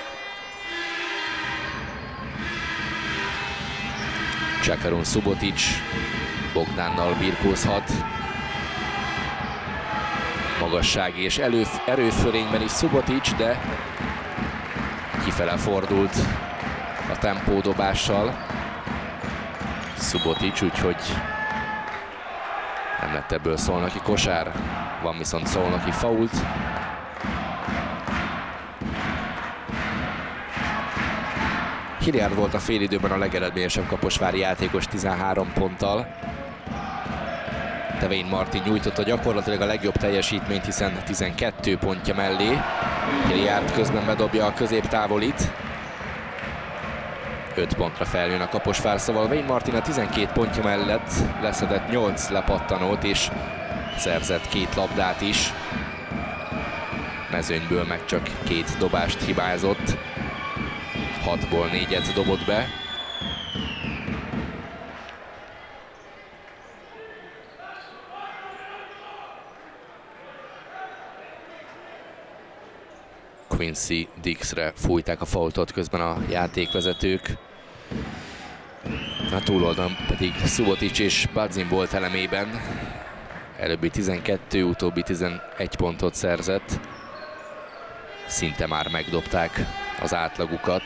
Csakarum, Subotic Bogdánnal birkózhat. Magassági és erőfölényben is Subotic, de kifele fordult a tempódobással Subotic, úgyhogy nem lett ebből szolnoki kosár. Van viszont szolnoki fault. Hilliard volt a félidőben a legeredményesebb kaposvári játékos 13 ponttal. De Wayne Martin nyújtotta gyakorlatilag a legjobb teljesítményt, hiszen 12 pontja mellé. Hilliard közben bedobja a középtávolit. 5 pontra feljön a Kaposvár, szóval Wayne Martin a 12 pontja mellett leszedett 8 lepattanót és szerzett 2 labdát is. Mezőnyből meg csak 2 dobást hibázott. 6-ból 4-et dobott be. Quincy Dixre fújták a faultot közben a játékvezetők. A túloldalon pedig Subotic és Bazim volt elemében. Előbbi 12, utóbbi 11 pontot szerzett. Szinte már megdobták az átlagukat.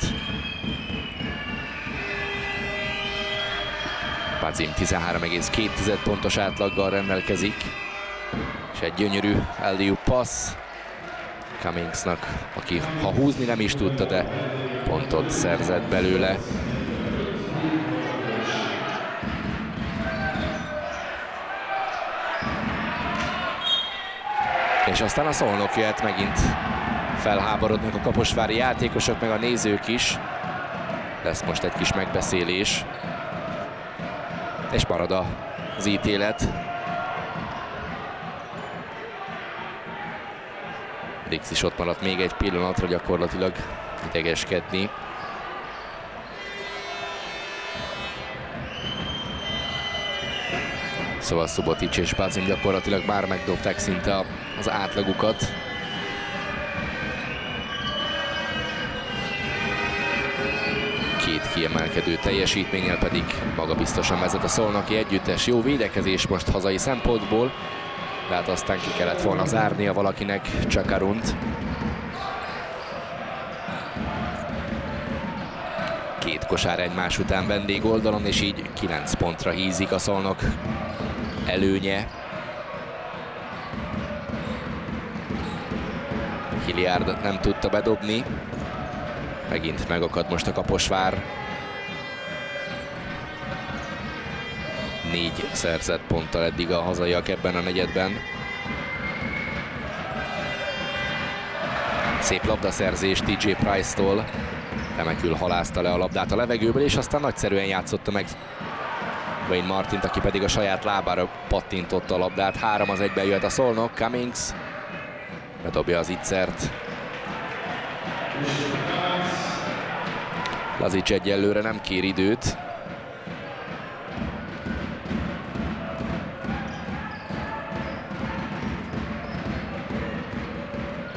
Bazim 13,2 pontos átlaggal rendelkezik. És egy gyönyörű alley-oop passz Cummingsnak, aki ha húzni nem is tudta, de pontot szerzett belőle. És aztán a Szolnok jöhet, megint felháborodnak a kaposvári játékosok, meg a nézők is. Lesz most egy kis megbeszélés. És marad az ítélet. Dix is ott maradt még egy pillanatra, gyakorlatilag idegeskedni. Szóval Subotic és Bazim gyakorlatilag már megdobták szinte az átlagukat. Két kiemelkedő teljesítménnyel pedig magabiztosan vezet a szolnoki együttes. Jó védekezés most hazai szempontból, de hát aztán ki kellett volna zárnia valakinek Csakarunt. Két kosár egymás után vendégoldalon, és így 9 pontra hízik a Szolnok előnye. Hilliard nem tudta bedobni. Megint megakad most a Kaposvár. 4 szerzett ponttal eddig a hazaiak ebben a negyedben. Szép labdaszerzés TJ Price-tól. Remekül halázta le a labdát a levegőből, és aztán nagyszerűen játszotta meg Wayne Martint, aki pedig a saját lábára pattintotta a labdát. 3-1-ben jöhet a Szolnok. Cummings bedobja az ittszert. Lazic egyelőre nem kér időt.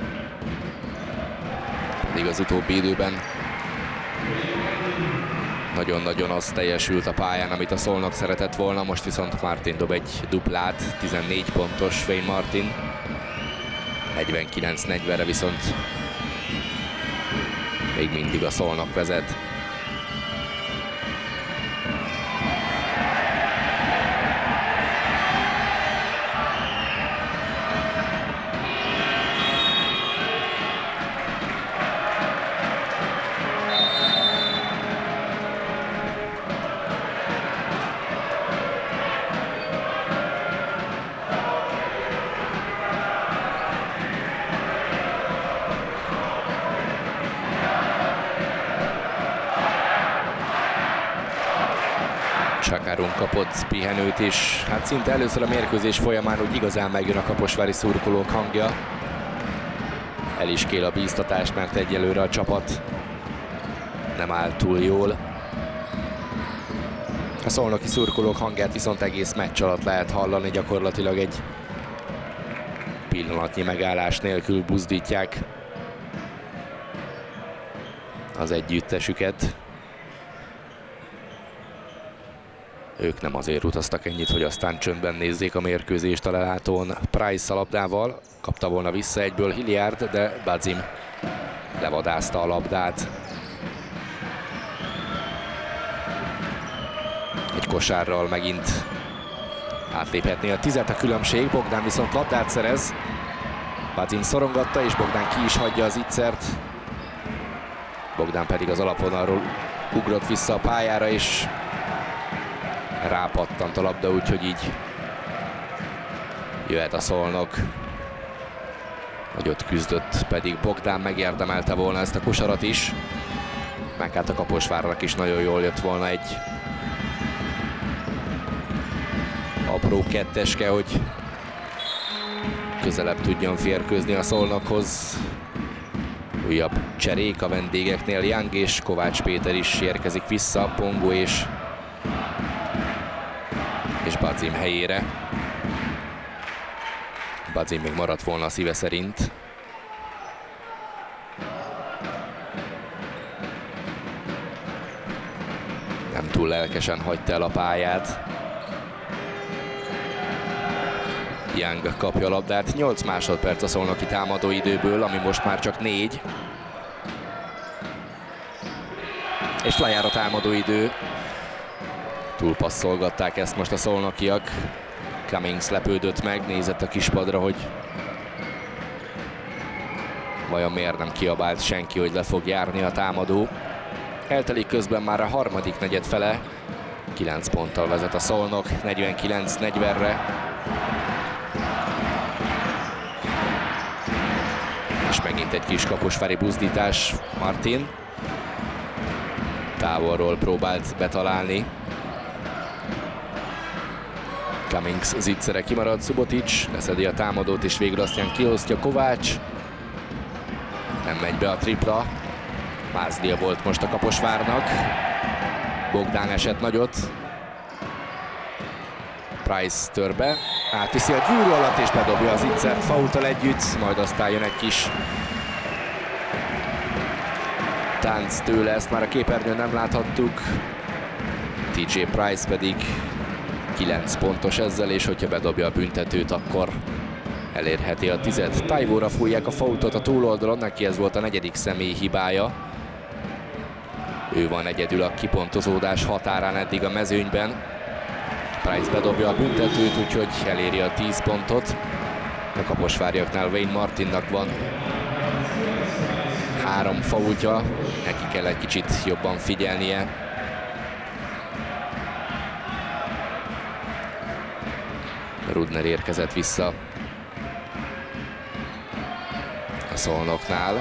Pedig az utóbbi időben nagyon-nagyon az teljesült a pályán, amit a Szolnok szeretett volna, most viszont Martin dob egy duplát, 14 pontos Wayne Martin. 49-40-re viszont még mindig a Szolnok vezet. Sakarun kapott pihenőt is. Hát szinte először a mérkőzés folyamán úgy igazán megjön a kaposvári szurkolók hangja. El is kél a bíztatás, mert egyelőre a csapat nem áll túl jól. A szolnoki szurkolók hangját viszont egész meccs alatt lehet hallani, gyakorlatilag egy pillanatnyi megállás nélkül buzdítják az együttesüket. Ők nem azért utaztak ennyit, hogy aztán csöndben nézzék a mérkőzést a lelátón. Price a labdával, kapta volna vissza egyből Hilliard, de Bazim levadázta a labdát. Egy kosárral megint átléphetné a 10-et a különbség, Bogdán viszont labdát szerez. Bazim szorongatta, és Bogdán ki is hagyja az ittszert. Bogdán pedig az alapvonalról ugrott vissza a pályára, és rápattant a labda, úgyhogy így jöhet a Szolnok. Nagyot küzdött, pedig Bogdán megérdemelte volna ezt a kosarat is. Meg hát a Kaposvárnak is nagyon jól jött volna egy apró ketteske, hogy közelebb tudjon férkőzni a Szolnokhoz. Újabb cserék a vendégeknél, Young és Kovács Péter is érkezik vissza, Pongo és Bazim helyére. Bazim még maradt volna a szíve szerint. Nem túl lelkesen hagyta el a pályát. Young kapja a labdát. 8 másodperc a szolnoki támadóidőből, ami most már csak 4. És lejár a támadóidő. Túlpasszolgatták ezt most a szolnokiak. Cummings lepődött meg, nézett a kispadra, hogy vajon miért nem kiabált senki, hogy le fog járni a támadó. Eltelik közben már a harmadik negyed fele. 9 ponttal vezet a Szolnok, 49-40-re. És megint egy kis kaposvári buzdítás Martin. Távolról próbált betalálni. Cummings zicsere kimarad, Subotic leszedi a támadót, és végül aztán kiosztja Kovács. Nem megy be a tripla. Mázdia volt most a Kaposvárnak. Bogdán esett nagyot. Price tör be. Átviszi a gyűrű alatt, és bedobja az zicsert faulttal együtt. Majd aztán jön egy kis tánc tőle, ezt már a képernyőn nem láthattuk. TJ Price pedig 9 pontos ezzel, és hogyha bedobja a büntetőt, akkor elérheti a 10-et. Taivóra fújják a faultot a túloldalon, neki ez volt a 4. személyi hibája. Ő van egyedül a kipontozódás határán eddig a mezőnyben. Price bedobja a büntetőt, úgyhogy eléri a 10 pontot. A kaposváriaknál Wayne Martinnak van 3 faultja, neki kell egy kicsit jobban figyelnie. Rudner érkezett vissza a Szolnoknál.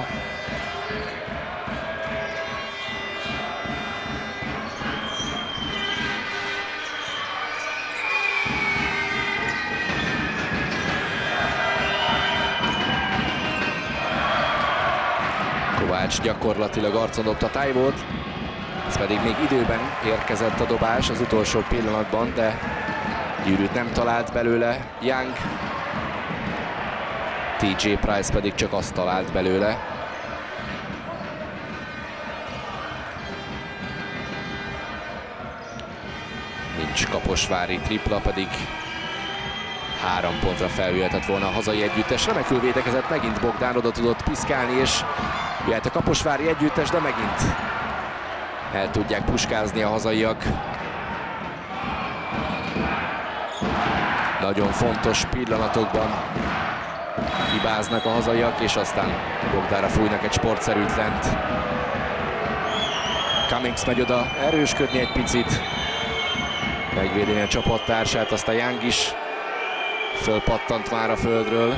Kovács gyakorlatilag arcon dobta Taivót, ez pedig még időben érkezett a dobás az utolsó pillanatban, de gyűrűt nem talált belőle Young. TJ Price pedig csak azt talált belőle. kaposvári tripla pedig 3 pontra feljöhetett volna a hazai együttes. Remekül védekezett, megint Bogdán oda tudott piszkálni, és jöhet a kaposvári együttes, de megint el tudják puskázni a hazaiak. Nagyon fontos pillanatokban hibáznak a hazaiak, és aztán Bogdára fújnak egy sportszerűtlent. Cummings megy oda erősködni egy picit, megvédeni a csapattársát, aztán Young is fölpattant már a földről.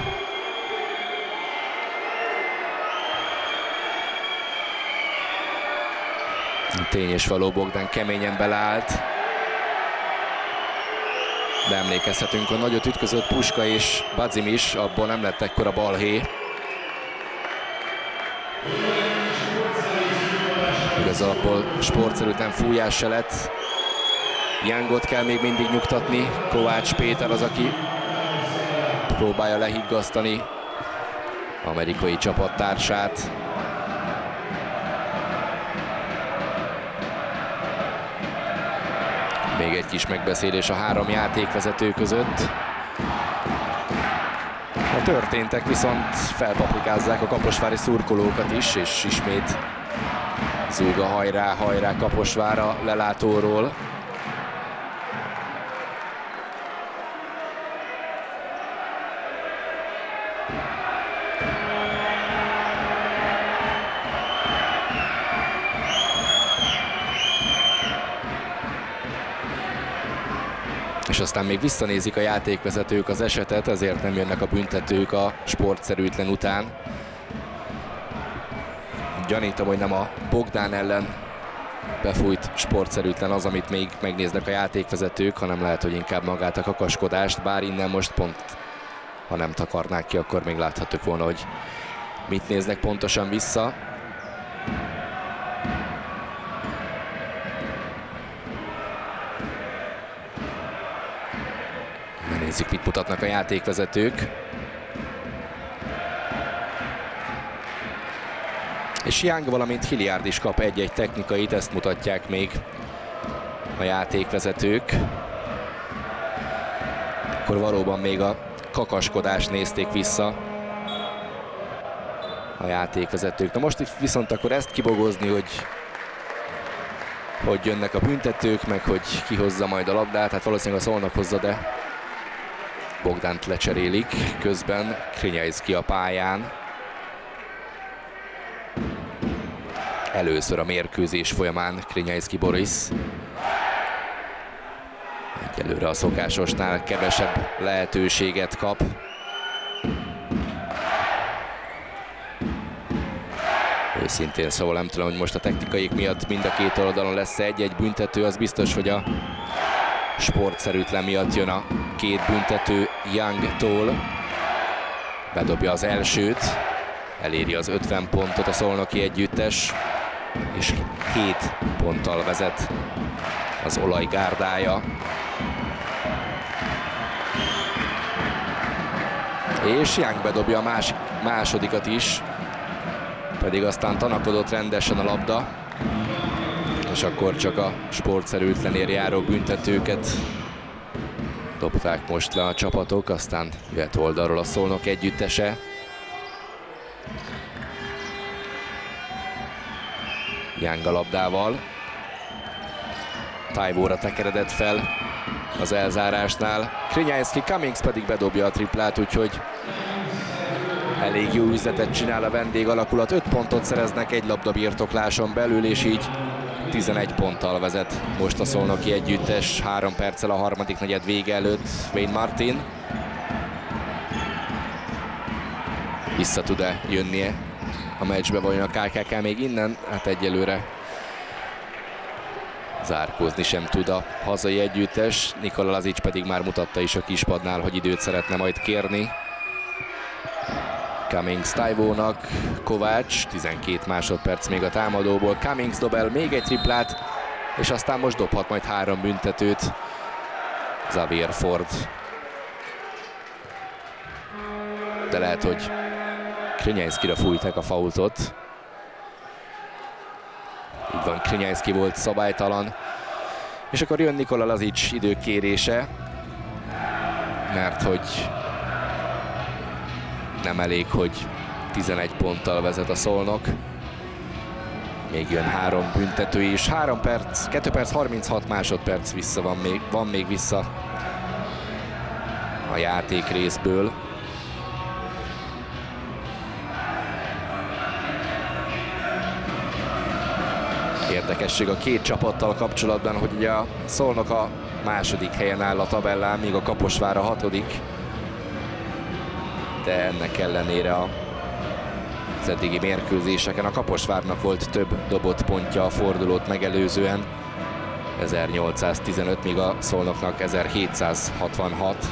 Tény és való, Bogdán keményen beleállt. De emlékezhetünk, hogy nagyot ütközött Puska és Badzim is, abból nem lett ekkora balhé. Igazából sportszerűtlen fújás se lett. Youngot kell még mindig nyugtatni. Kovács Péter az, aki próbálja lehiggasztani amerikai csapattársát. Még egy kis megbeszélés a 3 játékvezető között. A történtek viszont felpaprikázzák a kaposvári szurkolókat is, és ismét zúg a hajrá, hajrá Kaposvár a lelátóról. És aztán még visszanézik a játékvezetők az esetet, ezért nem jönnek a büntetők a sportszerűtlen után. Gyanítom, hogy nem a Bogdán ellen befújt sportszerűtlen az, amit még megnéznek a játékvezetők, hanem lehet, hogy inkább magát a kakaskodást, bár innen most pont, ha nem takarnák ki, akkor még láthattuk volna, hogy mit néznek pontosan vissza. Nézzük, mit mutatnak a játékvezetők. És Young, valamint Hilliard is kap egy-egy technikait, ezt mutatják még a játékvezetők. Akkor valóban még a kakaskodást nézték vissza a játékvezetők. Na most itt viszont akkor ezt kibogozni, hogy jönnek a büntetők, meg hogy ki hozza majd a labdát, hát valószínűleg a Szolnok hozza, de Bogdánt lecserélik, közben Krinyaiszki a pályán. Először a mérkőzés folyamán Krinyaiszki Boris. Egyelőre a szokásosnál kevesebb lehetőséget kap. Őszintén szóval nem tudom, hogy most a technikaik miatt mind a két oldalon lesz egy-egy büntető, az biztos, hogy a sportszerűtlen miatt jön a 2 büntető Youngtól. Bedobja az elsőt, eléri az 50 pontot a szolnoki együttes, és 7 ponttal vezet az olajgárdája. És Young bedobja a másodikat is, pedig aztán tanakodott rendesen a labda, és akkor csak a sportszerűtlenért járó büntetőket dobták most le a csapatok, aztán jöhet oldalról a Szolnok együttese. Young a labdával. Taiwóra tekeredett fel az elzárásnál. Krinyaiszki, Cummings pedig bedobja a triplát, úgyhogy elég jó üzletet csinál a vendégalakulat. 5 pontot szereznek egy labda birtokláson belül, és így 11 ponttal vezet most a szolnoki együttes, 3 perccel a harmadik negyed vége előtt Wayne Martin. Vissza tud-e jönnie a meccsbe vajon a KKK még innen? Hát egyelőre zárkózni sem tud a hazai együttes. Nikola Lazic pedig már mutatta is a kispadnál, hogy időt szeretne majd kérni. Cummings Taiwónak, Kovács, 12 másodperc még a támadóból. Cummings dob el még egy triplát, és aztán most dobhat majd 3 büntetőt Xavier Ford. De lehet, hogy Krinyaiszkira fújták a faultot. Így van, Krinyaiszki volt szabálytalan. És akkor jön Nikola Lazic időkérése, mert hogy nem elég, hogy 11 ponttal vezet a Szolnok. Még jön 3 büntető is. 2 perc 36 másodperc vissza van még vissza a játék részből. Érdekesség a két csapattal kapcsolatban, hogy ugye a Szolnok a második helyen áll a tabellán, míg a Kaposvár a 6. De ennek ellenére az eddigi mérkőzéseken a Kaposvárnak volt több dobott pontja a fordulót megelőzően, 1815, míg a Szolnoknak 1766.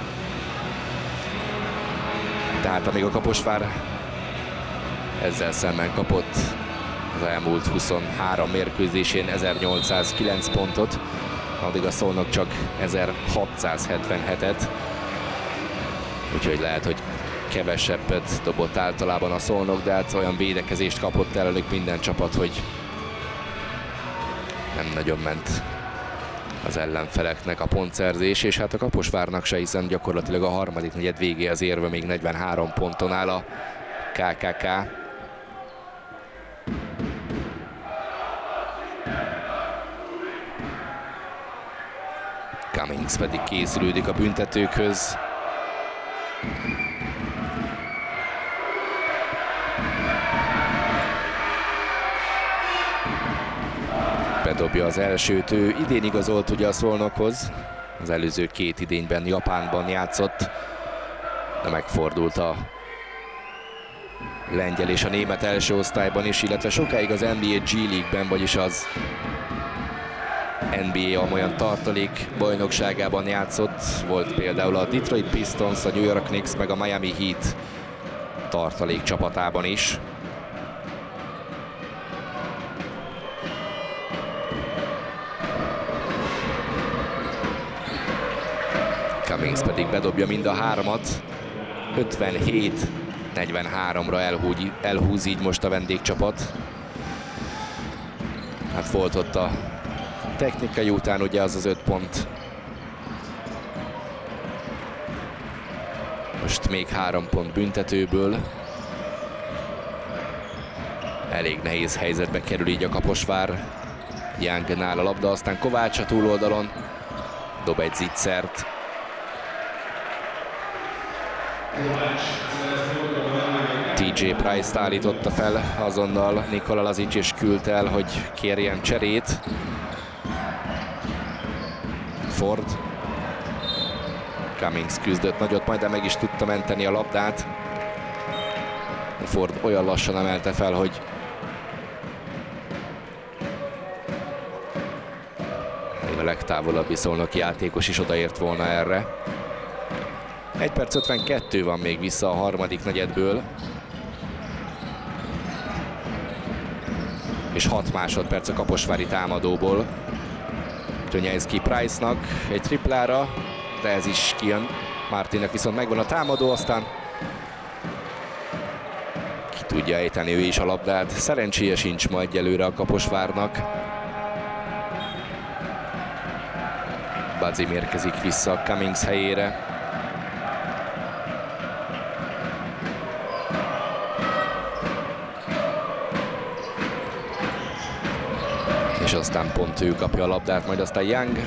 Tehát amíg a Kaposvár ezzel szemben kapott az elmúlt 23 mérkőzésén 1809 pontot, addig a Szolnok csak 1677-et. Úgyhogy lehet, hogy kevesebbet dobott általában a Szolnok, de hát olyan védekezést kapott előlük minden csapat, hogy nem nagyon ment az ellenfeleknek a pontszerzés, és hát a Kaposvárnak se, hiszen gyakorlatilag a harmadik negyed végéhez érve még 43 ponton áll a KKK. Cummings pedig készülődik a büntetőkhöz. Bedobja az elsőt, ő idén igazolt ugye a Szolnokhoz. Az előző 2 idényben Japánban játszott, de megfordult a lengyel és a német első osztályban is, illetve sokáig az NBA G League-ben, vagyis az NBA olyan tartalék bajnokságában játszott. Volt például a Detroit Pistons, a New York Knicks meg a Miami Heat tartalék csapatában is. Cummings pedig bedobja mind a 3-at. 57-43-ra elhúz így most a vendégcsapat. Hát volt ott a technikai után ugye az 5 pont. Most még 3 pont büntetőből. Elég nehéz helyzetbe kerül így a Kaposvár. Youngnál a labda, aztán Kovács a túloldalon dob egy zicsert. TJ Price-t állította fel azonnal Nikola Lazic, és küldte el, hogy kérjen cserét. Ford. Cummings küzdött nagyot, majd de meg is tudta menteni a labdát. Ford olyan lassan emelte fel, hogy még a legtávolabbi szolnoki játékos is odaért volna erre. 1 perc 52 van még vissza a harmadik negyedből. És 6 másodperc a kaposvári támadóból. Tönyejszki Price-nak egy triplára, de ez is kijön. Martinnek viszont megvan a támadó, aztán ki tudja ejteni ő is a labdát. Szerencséje sincs ma egyelőre a Kaposvárnak. Bazim érkezik vissza a Cummings helyére. És aztán pont ő kapja a labdát, majd aztán Young.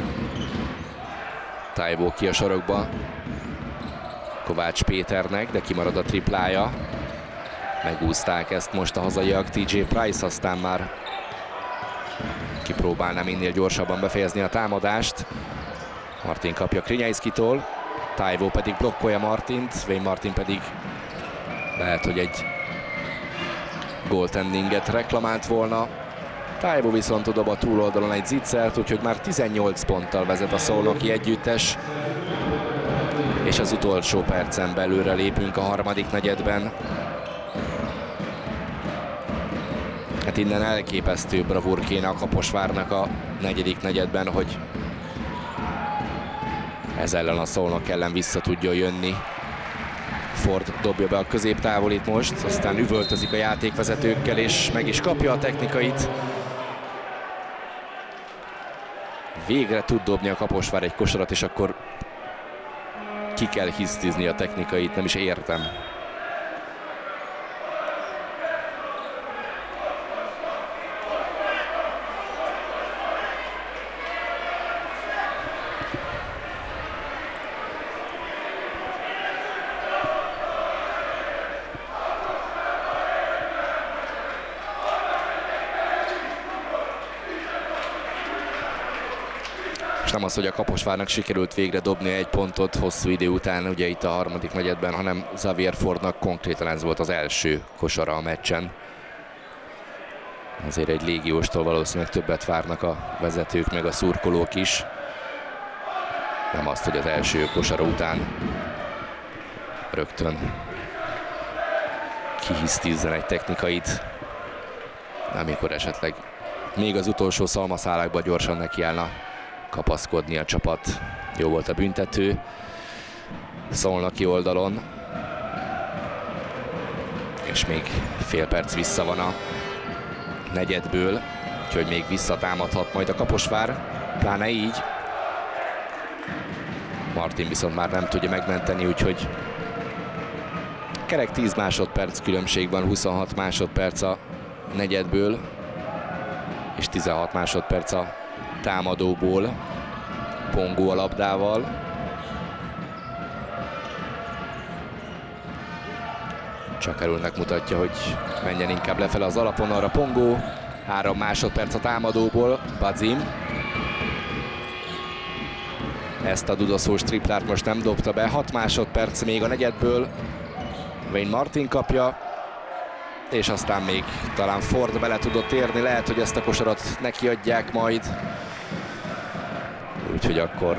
Taiwo ki a sarokba Kovács Péternek, de kimarad a triplája. Megúzták ezt most a hazaiak. TJ Price aztán már kipróbálná minél gyorsabban befejezni a támadást. Martin kapja Krinyejszkitól, Taiwo pedig blokkolja Martint, Wayne Martin pedig lehet, hogy egy goaltendinget reklamált volna. Taiwo viszont dob a túloldalon egy zicsert, úgyhogy már 18 ponttal vezet a szolnoki együttes. És az utolsó percen belőle lépünk a harmadik negyedben. Hát innen elképesztő bravúr kéne a Kaposvárnak a negyedik negyedben, hogy ez ellen a Szolnok ellen vissza tudjon jönni. Ford dobja be a középtávolit most, aztán üvöltözik a játékvezetőkkel, és meg is kapja a technikait. végre tud dobni a Kaposvár egy kosarat, és akkor ki kell hisztizni a technikait, nem is értem. Nem az, hogy a Kaposvárnak sikerült végre dobni egy pontot hosszú idő után, ugye itt a harmadik negyedben, hanem Xavier Fordnak konkrétan ez volt az első kosara a meccsen. Azért egy légióstól valószínűleg többet várnak a vezetők, meg a szurkolók is. Nem azt, hogy az első kosara után rögtön kihisztízzen egy technikait, amikor esetleg még az utolsó szalmaszálákban gyorsan nekiállna kapaszkodni a csapat. Jó volt a büntető szolnoki oldalon, és még fél perc vissza van a negyedből, úgyhogy még visszatámadhat majd a Kaposvár, pláne így. Martin viszont már nem tudja megmenteni, úgyhogy kerek 10 másodperc különbség van, 26 másodperc a negyedből, és 16 másodperc a támadóból. Pongó a labdával. Csakarulnak mutatja, hogy menjen inkább lefele az alapon, arra Pongó. 3 másodperc a támadóból, Bazim. Ezt a dudaszós triplát most nem dobta be, 6 másodperc még a negyedből. Wayne Martin kapja, és aztán még talán Ford bele tudott érni, lehet, hogy ezt a kosarat neki adják majd. Úgyhogy akkor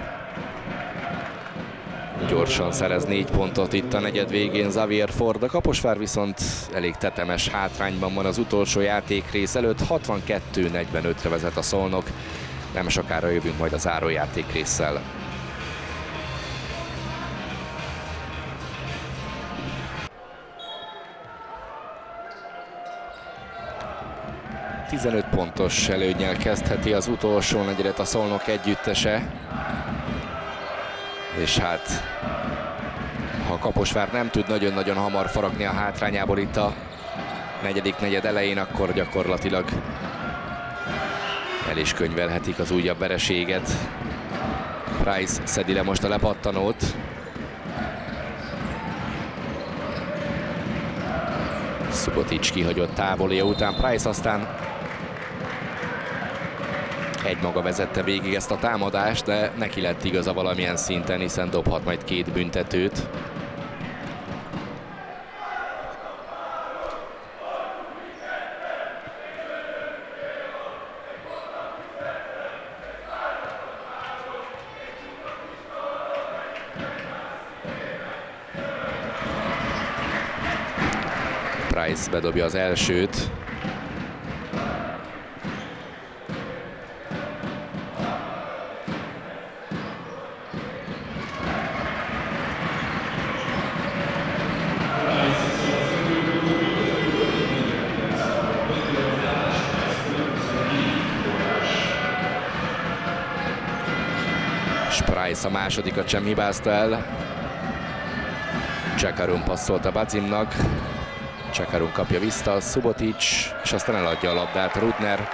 gyorsan szerez 4 pontot itt a negyed végén Xavier Ford. A Kaposvár viszont elég tetemes hátrányban van az utolsó játékrész előtt. 62-45-re vezet a Szolnok. Nem sokára jövünk majd a záró játékrésszel. ...15 pontos előnnyel kezdheti az utolsó negyedet a Szolnok együttese. És hát, ha a Kaposvár nem tud nagyon-nagyon hamar faragni a hátrányából itt a negyedik negyed elején, akkor gyakorlatilag el is könyvelhetik az újabb vereséget. Price szedi le most a lepattanót. Subotics kihagyott távolja után, Price aztán egymaga vezette végig ezt a támadást, de neki lett igaza valamilyen szinten, hiszen dobhat majd 2 büntetőt. Price bedobja az elsőt. Price a másodikat sem hibázta el. Csakarun passzolta Bazimnak. Csakarun kapja vissza, Subotics, és aztán eladja a labdát Rudner.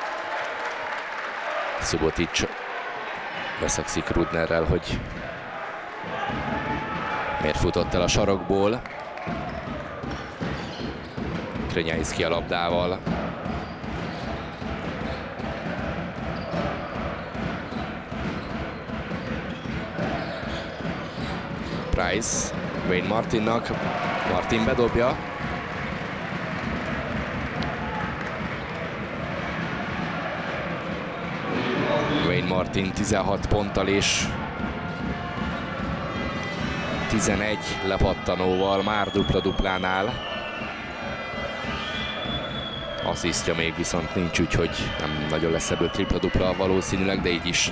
Subotics veszekszik Rudnerrel, hogy miért futott el a sarokból. Krnyajszki a labdával. Price, Wayne Martinnak, Martin bedobja. Wayne Martin 16 ponttal és 11 lepattanóval, már dupla-duplánál. Asszisztja még viszont nincs, úgyhogy nem nagyon lesz ebből tripla-dupla valószínűleg, de így is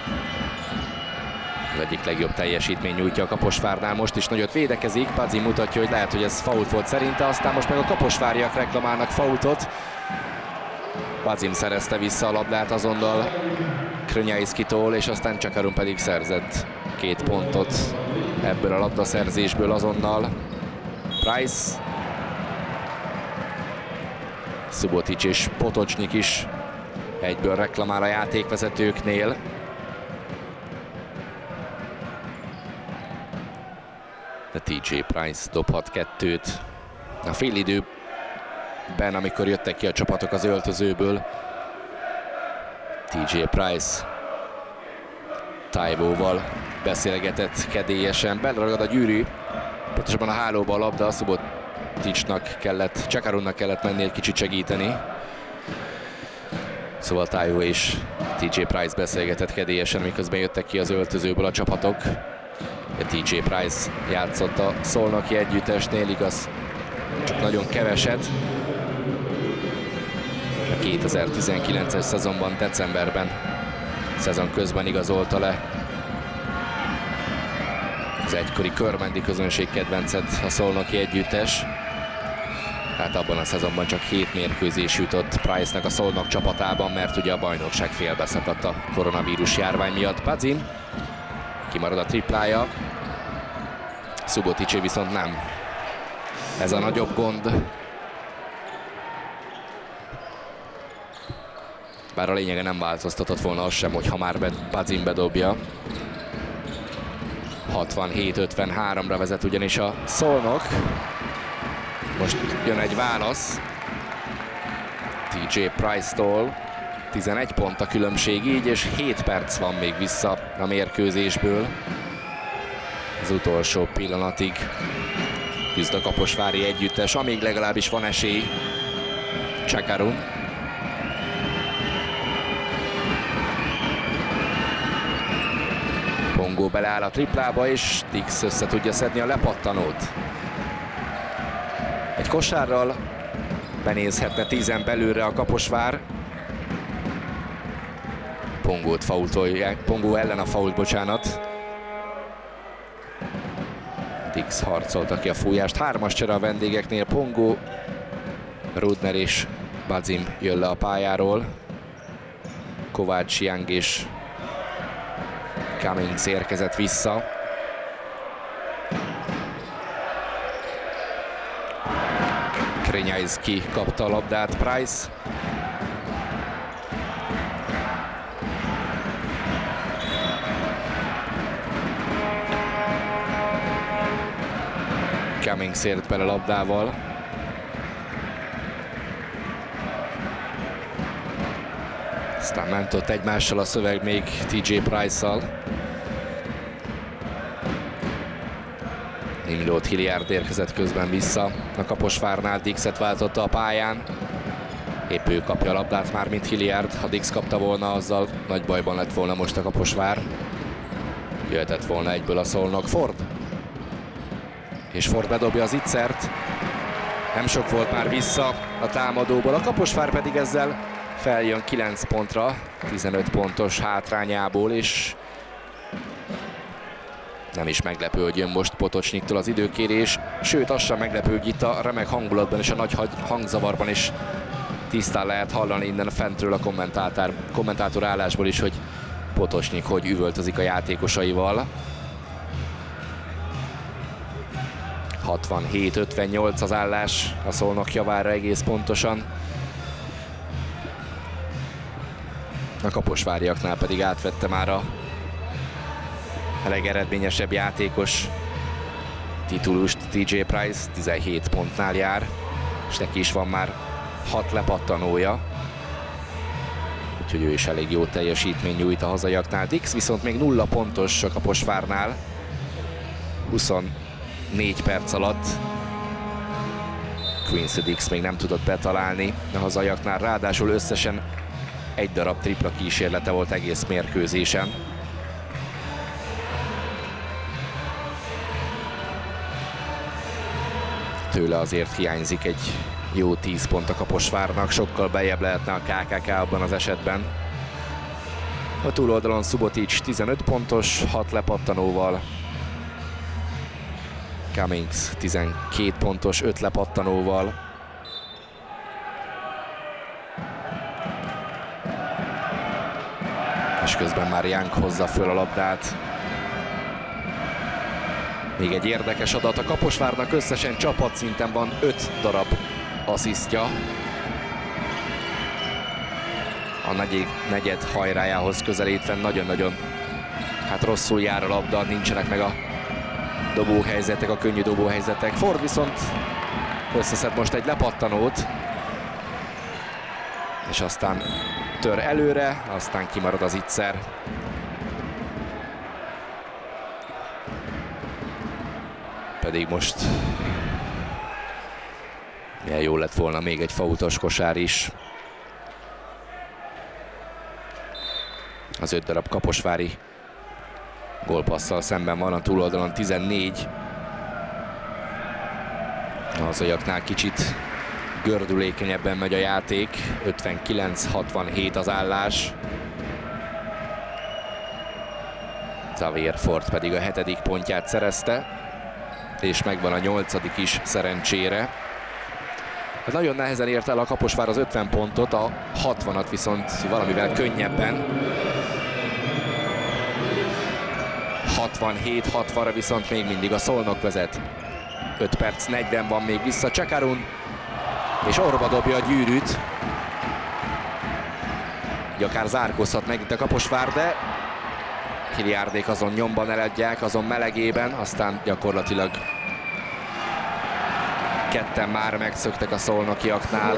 az egyik legjobb teljesítmény nyújtja a Kaposvárnál. Most is nagyot védekezik, Bazim mutatja, hogy lehet, hogy ez fault volt szerinte, aztán most meg a kaposváriak reklamálnak faultot. Bazim szerezte vissza a labdát azonnal Krnyaiszkitól, és aztán Csakarun pedig szerzett 2 pontot ebből a labdaszerzésből azonnal. Price, Subotics és Potocsnik is egyből reklamál a játékvezetőknél. De TJ Price dobhat 2-t. A félidőben, amikor jöttek ki a csapatok az öltözőből, TJ Price Taiwoval beszélgetett kedélyesen. Beleragad a gyűrű, pontosabban a hálóba a labda, Suboticsnak kellett, Csakarunnak kellett menni egy kicsit segíteni. Szóval Taiwo és TJ Price beszélgetett kedélyesen, miközben jöttek ki az öltözőből a csapatok. TJ Price játszott a szolnoki együttesnél, igaz, csak nagyon keveset. A 2019-es szezonban, decemberben, szezon közben igazolta le az egykori körmendi közönség kedvencet a szolnoki együttes. Hát abban a szezonban csak 7 mérkőzés jutott Price-nak a Szolnok csapatában, mert ugye a bajnokság félbeszakadt a koronavírus járvány miatt. Bazin kimarad a triplája, Suboticsé viszont nem. Ez a nagyobb gond. Bár a lényege nem változtatott volna az sem, hogyha már Bazin bedobja. 67-53-ra vezet ugyanis a Szolnok. Most jön egy válasz TJ Price-tól. 11 pont a különbség így, és 7 perc van még vissza a mérkőzésből. Az utolsó pillanatig küzd a kaposvári együttes, amíg legalábbis van esély. Csakarun. Pongó beleáll a triplába, és Dix össze tudja szedni a lepattanót. Egy kosárral benézhetne 10-en belülre a Kaposvár. Pongót faultolják, Pongó ellen a fault, bocsánat. Dix harcolta ki a fújást. 3-as csere a vendégeknél. Pongó, Rudner és Bazin jön le a pályáról. Kovács Young és Cummings érkezett vissza. Krnyaiszki kapta a labdát, Price. Cummings ért bele labdával. Aztán nem tudott egymással a szöveg még TJ Price-szal. Nimrod Hilliard érkezett közben vissza a Kaposvárnál, Dixet váltotta a pályán. Épp ő kapja a labdát már, mint Hilliard. Ha Dix kapta volna, azzal nagy bajban lett volna most a Kaposvár. Jöhetett volna egyből a Szolnok. Ford. És Ford bedobja az ittszert. Nem sok volt már vissza a támadóból. A Kaposvár pedig ezzel feljön 9 pontra, 15 pontos hátrányából, és nem is meglepő, hogy jön most Potocsniktól az időkérés. Sőt, az sem meglepő, hogy itt a remek hangulatban és a nagy hangzavarban is tisztán lehet hallani innen fentről a kommentátor állásból is, hogy Potocsnik hogy üvöltözik a játékosaival. 67-58 az állás a Szolnok javára egész pontosan. A kaposváriaknál pedig átvette már a legeredményesebb játékos titulust TJ Price, 17 pontnál jár, és neki is van már 6 lepattanója. Úgyhogy ő is elég jó teljesítmény nyújt a hazaiaknál. Dix viszont még 0 pontos a Kaposvárnál, 24 perc alatt. Quincy Dix még nem tudott betalálni a hazaiaknál, ráadásul összesen egy darab tripla kísérlete volt egész mérkőzésen. Tőle azért hiányzik egy jó 10 pont a Kaposvárnak, sokkal beljebb lehetne a KKK abban az esetben. A túloldalon Subotics 15 pontos, 6 lepattanóval. Cummings 12 pontos, 5 lepattanóval. És és közben már Young hozza föl a labdát. Még egy érdekes adat, a Kaposvárnak összesen csapatszinten van 5 darab asszisztja. A negyed hajrájához közelítve nagyon-nagyon rosszul jár a labda, nincsenek meg a dobóhelyzetek, a könnyű dobóhelyzetek. Ford viszont összeszed most egy lepattanót, és aztán tör előre, aztán kimarad az icser. Pedig most milyen jó lett volna még egy fautos kosár is. Az 5 darab kaposvári gólpasszal szemben van a túloldalon 14. A hazaiaknál kicsit gördülékenyebben megy a játék, 59-67 az állás. Xavier Ford pedig a 7. pontját szerezte, és megvan a 8. is szerencsére. Hát nagyon nehezen ért el a Kaposvár az 50 pontot, a 60-at viszont valamivel könnyebben. 67-60-ra viszont még mindig a Szolnok vezet. 5 perc 40 van még vissza Csekarun, és orba dobja a gyűrűt. Így akár zárkózhat meg itt a Kaposvár, de Hilliárdék azon nyomban eledják, azon melegében, aztán gyakorlatilag ketten már megszöktek a szolnokiaknál.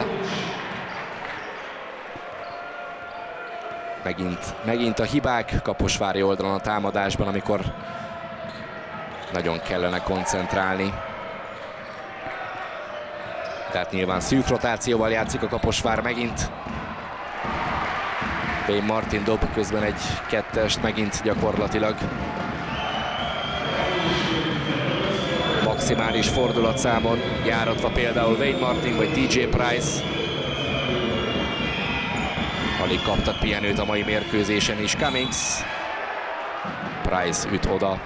Megint a hibák kaposvári oldalon a támadásban, amikor nagyon kellene koncentrálni. Tehát nyilván szűk rotációval játszik a Kaposvár megint. Wayne Martin dob közben egy kettest, megint gyakorlatilag maximális fordulatszámon járatva például Wayne Martin vagy TJ Price. Alig kaptak pihenőt a mai mérkőzésen is. Cummings. Price üt oda.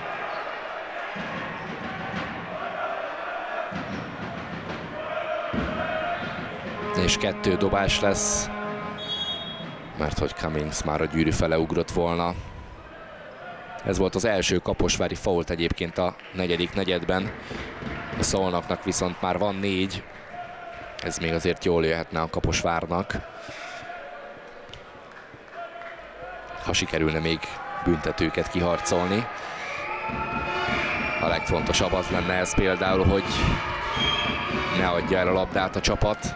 És 2 dobás lesz, mert hogy Cummings már a gyűrű fele ugrott volna. Ez volt az első kaposvári fault egyébként a 4. negyedben. A Szolnoknak viszont már van 4. Ez még azért jól jöhetne a Kaposvárnak, ha sikerülne még büntetőket kiharcolni. A legfontosabb az lenne ez például, hogy ne adja el a labdát a csapat.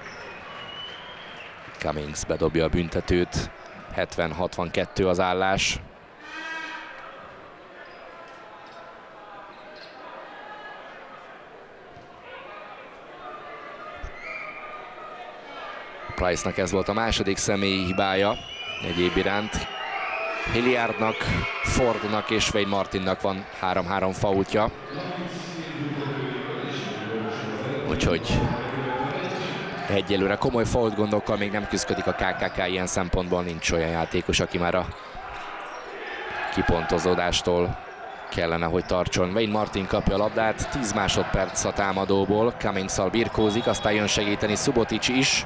Cummings bedobja a büntetőt, 70-62 az állás. Price-nak ez volt a második személyi hibája egyéb iránt. Hilliardnak, Fordnak és Wayne Martinnak van 3-3 faultja. Úgyhogy egyelőre komoly fault gondokkal még nem küzdik a KKK, ilyen szempontból nincs olyan játékos, aki már a kipontozódástól kellene, hogy tartson. Wayne Martin kapja a labdát, 10 másodperc a támadóból, Cummings-szal birkózik, aztán jön segíteni Subotic is.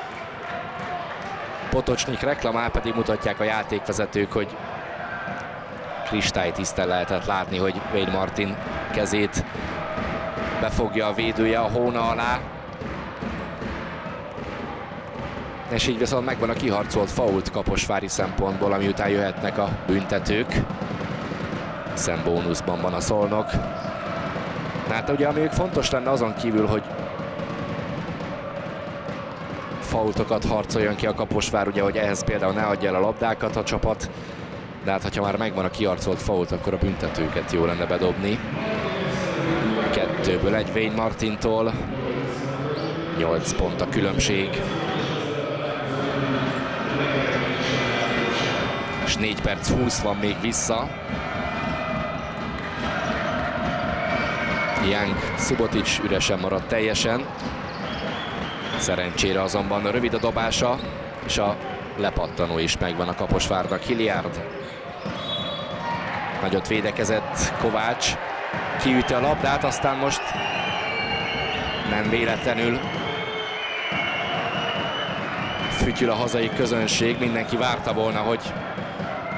Potocsnik reklamál, pedig mutatják a játékvezetők, hogy kristálytisztán lehetett látni, hogy Wayne Martin kezét befogja a védője a hóna alá. És így viszont megvan a kiharcolt fault kaposvári szempontból, ami után jöhetnek a büntetők. Hiszen bónuszban van a Szolnok. Hát ugye ami fontos lenne azon kívül, hogy faultokat harcoljon ki a Kaposvár, ugye, hogy ehhez például ne adja el a labdákat a csapat. De hát, ha már megvan a kiharcolt fault, akkor a büntetőket jó lenne bedobni. 2-ből 1 Wayne Martintól. 8 pont a különbség. És 4 perc 20 van még vissza. Young, Subotic üresen maradt teljesen. Szerencsére azonban rövid a dobása, és a lepattanó is megvan a Kaposvárnak. Hilliard. Nagyot védekezett Kovács. Kiüti a labdát, aztán most nem véletlenül fütyül a hazai közönség. Mindenki várta volna, hogy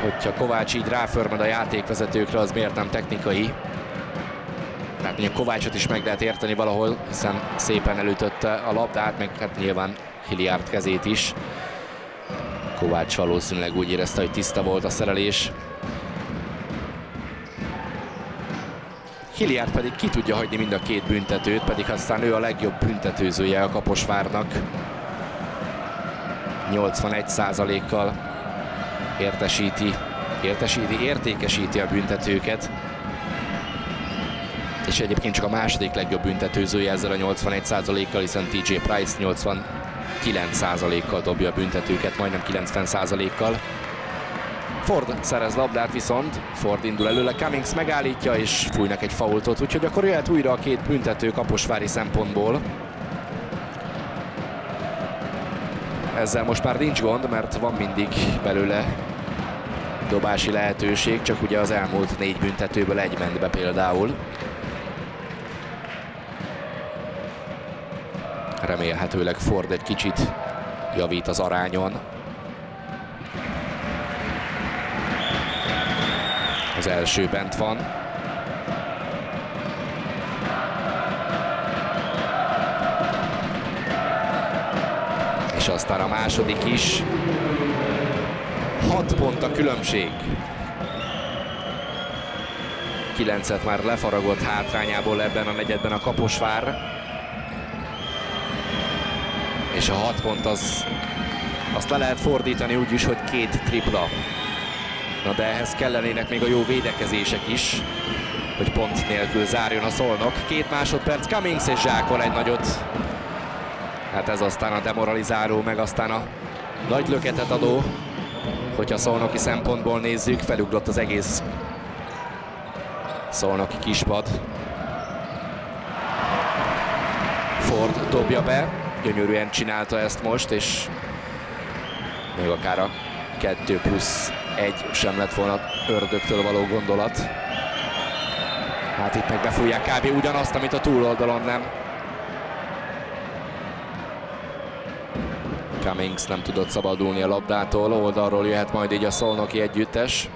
hogyha Kovács így ráförmed a játékvezetőkre, az miért nem technikai. Hát mondjuk Kovácsot is meg lehet érteni valahol, hiszen szépen elütötte a labdát, meg hát nyilván Hilliard kezét is. Kovács valószínűleg úgy érezte, hogy tiszta volt a szerelés. Hilliard pedig ki tudja hagyni mind a két büntetőt, pedig aztán ő a legjobb büntetőzője a Kaposvárnak. 81%-kal értékesíti a büntetőket. És egyébként csak a második legjobb büntetőzője ezzel a 81%-kal, hiszen TJ Price 89%-kal dobja a büntetőket, majdnem 90%-kal. Ford szerez labdát, viszont Ford indul előle, Cummings megállítja és fújnak egy faultot, úgyhogy akkor jöhet újra a két büntető kaposvári szempontból. Ezzel most már nincs gond, mert van mindig belőle dobási lehetőség, csak ugye az elmúlt 4 büntetőből egy ment be például. Remélhetőleg Ford egy kicsit javít az arányon. Az első bent van. És aztán a második is. 6 pont a különbség. 9-et már lefaragott hátrányából ebben a negyedben a Kaposvár. És a 6 pont azt le lehet fordítani úgy is, hogy 2 tripla. Na de ehhez kellenének még a jó védekezések is, hogy pont nélkül zárjon a Szolnok. 2 másodperc, Cummings és zsákol egy nagyot. Hát ez aztán a demoralizáló, meg aztán a nagy löketet adó, hogyha szolnoki szempontból nézzük, felugrott az egész szolnoki kispad. Ford dobja be, gyönyörűen csinálta ezt most, és még akár a 2+1 sem lett volna ördögtől való gondolat. Hát itt meg befújják kb. Ugyanazt, amit a túloldalon nem. Cummings nem tudott szabadulni a labdától, oldalról jöhet majd így a szolnoki együttes.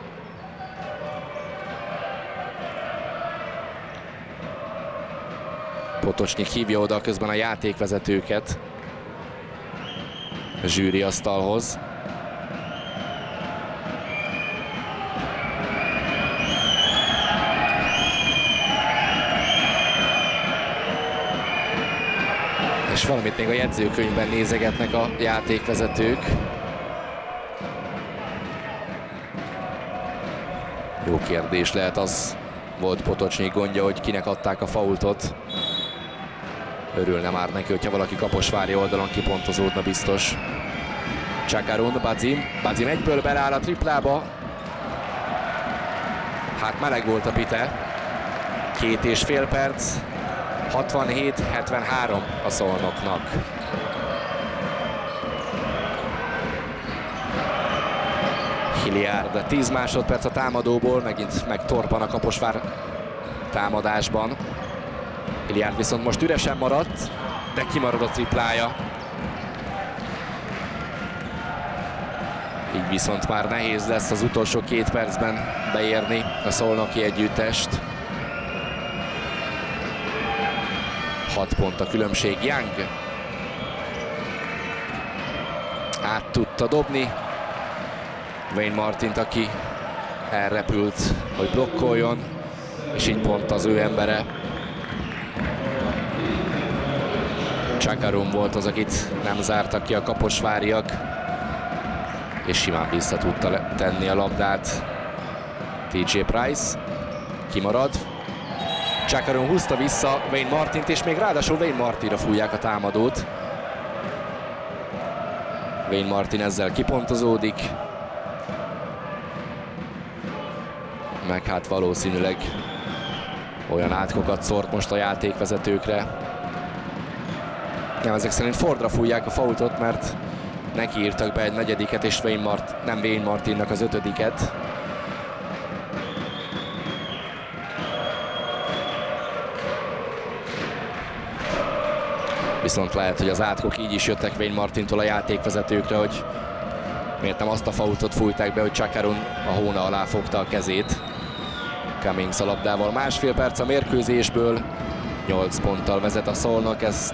Potocsnyik hívja oda közben a játékvezetőket a zsűri asztalhoz. És valamit még a jegyzőkönyvben nézegetnek a játékvezetők. Jó kérdés lehet, az volt Potocsnyik gondja, hogy kinek adták a faultot. Örülne már neki, hogyha valaki kaposvári oldalon kipontozódna biztos. Csakarun, Badzim egyből beláll a triplába. Hát meleg volt a pite. 2,5 perc. 67-73 a Szolnoknak. Hilliard 10 másodperc a támadóból, megint megtorpan a Kaposvár támadásban. Hilliard viszont most üresen maradt, de kimarad a triplája. Így viszont már nehéz lesz az utolsó 2 percben beérni a szolnoki együttest. 6 pont a különbség. Young át tudta dobni Wayne Martint, aki elrepült, hogy blokkoljon, és így pont az ő embere. Csakarun volt az, akit nem zártak ki a kaposváriak, és simán vissza tudta tenni a labdát TJ Price. Kimarad. Csakarun húzta vissza Wayne Martint, és még ráadásul Wayne Martinra fújják a támadót. Wayne Martin ezzel kipontozódik. Meg hát valószínűleg olyan átkokat szórt most a játékvezetőkre. Ja, ezek szerint Fordra fújják a faultot, mert neki írtak be egy negyediket, és nem Wayne Martinnak az 5-et. Viszont lehet, hogy az átkok így is jöttek Wayne Martintól a játékvezetőkre, hogy Miért nem azt a faultot fújták be, hogy Csakarun a hóna alá fogta a kezét. Cummings a labdával, 1,5 perc a mérkőzésből, 8 ponttal vezet a Szolnok, ezt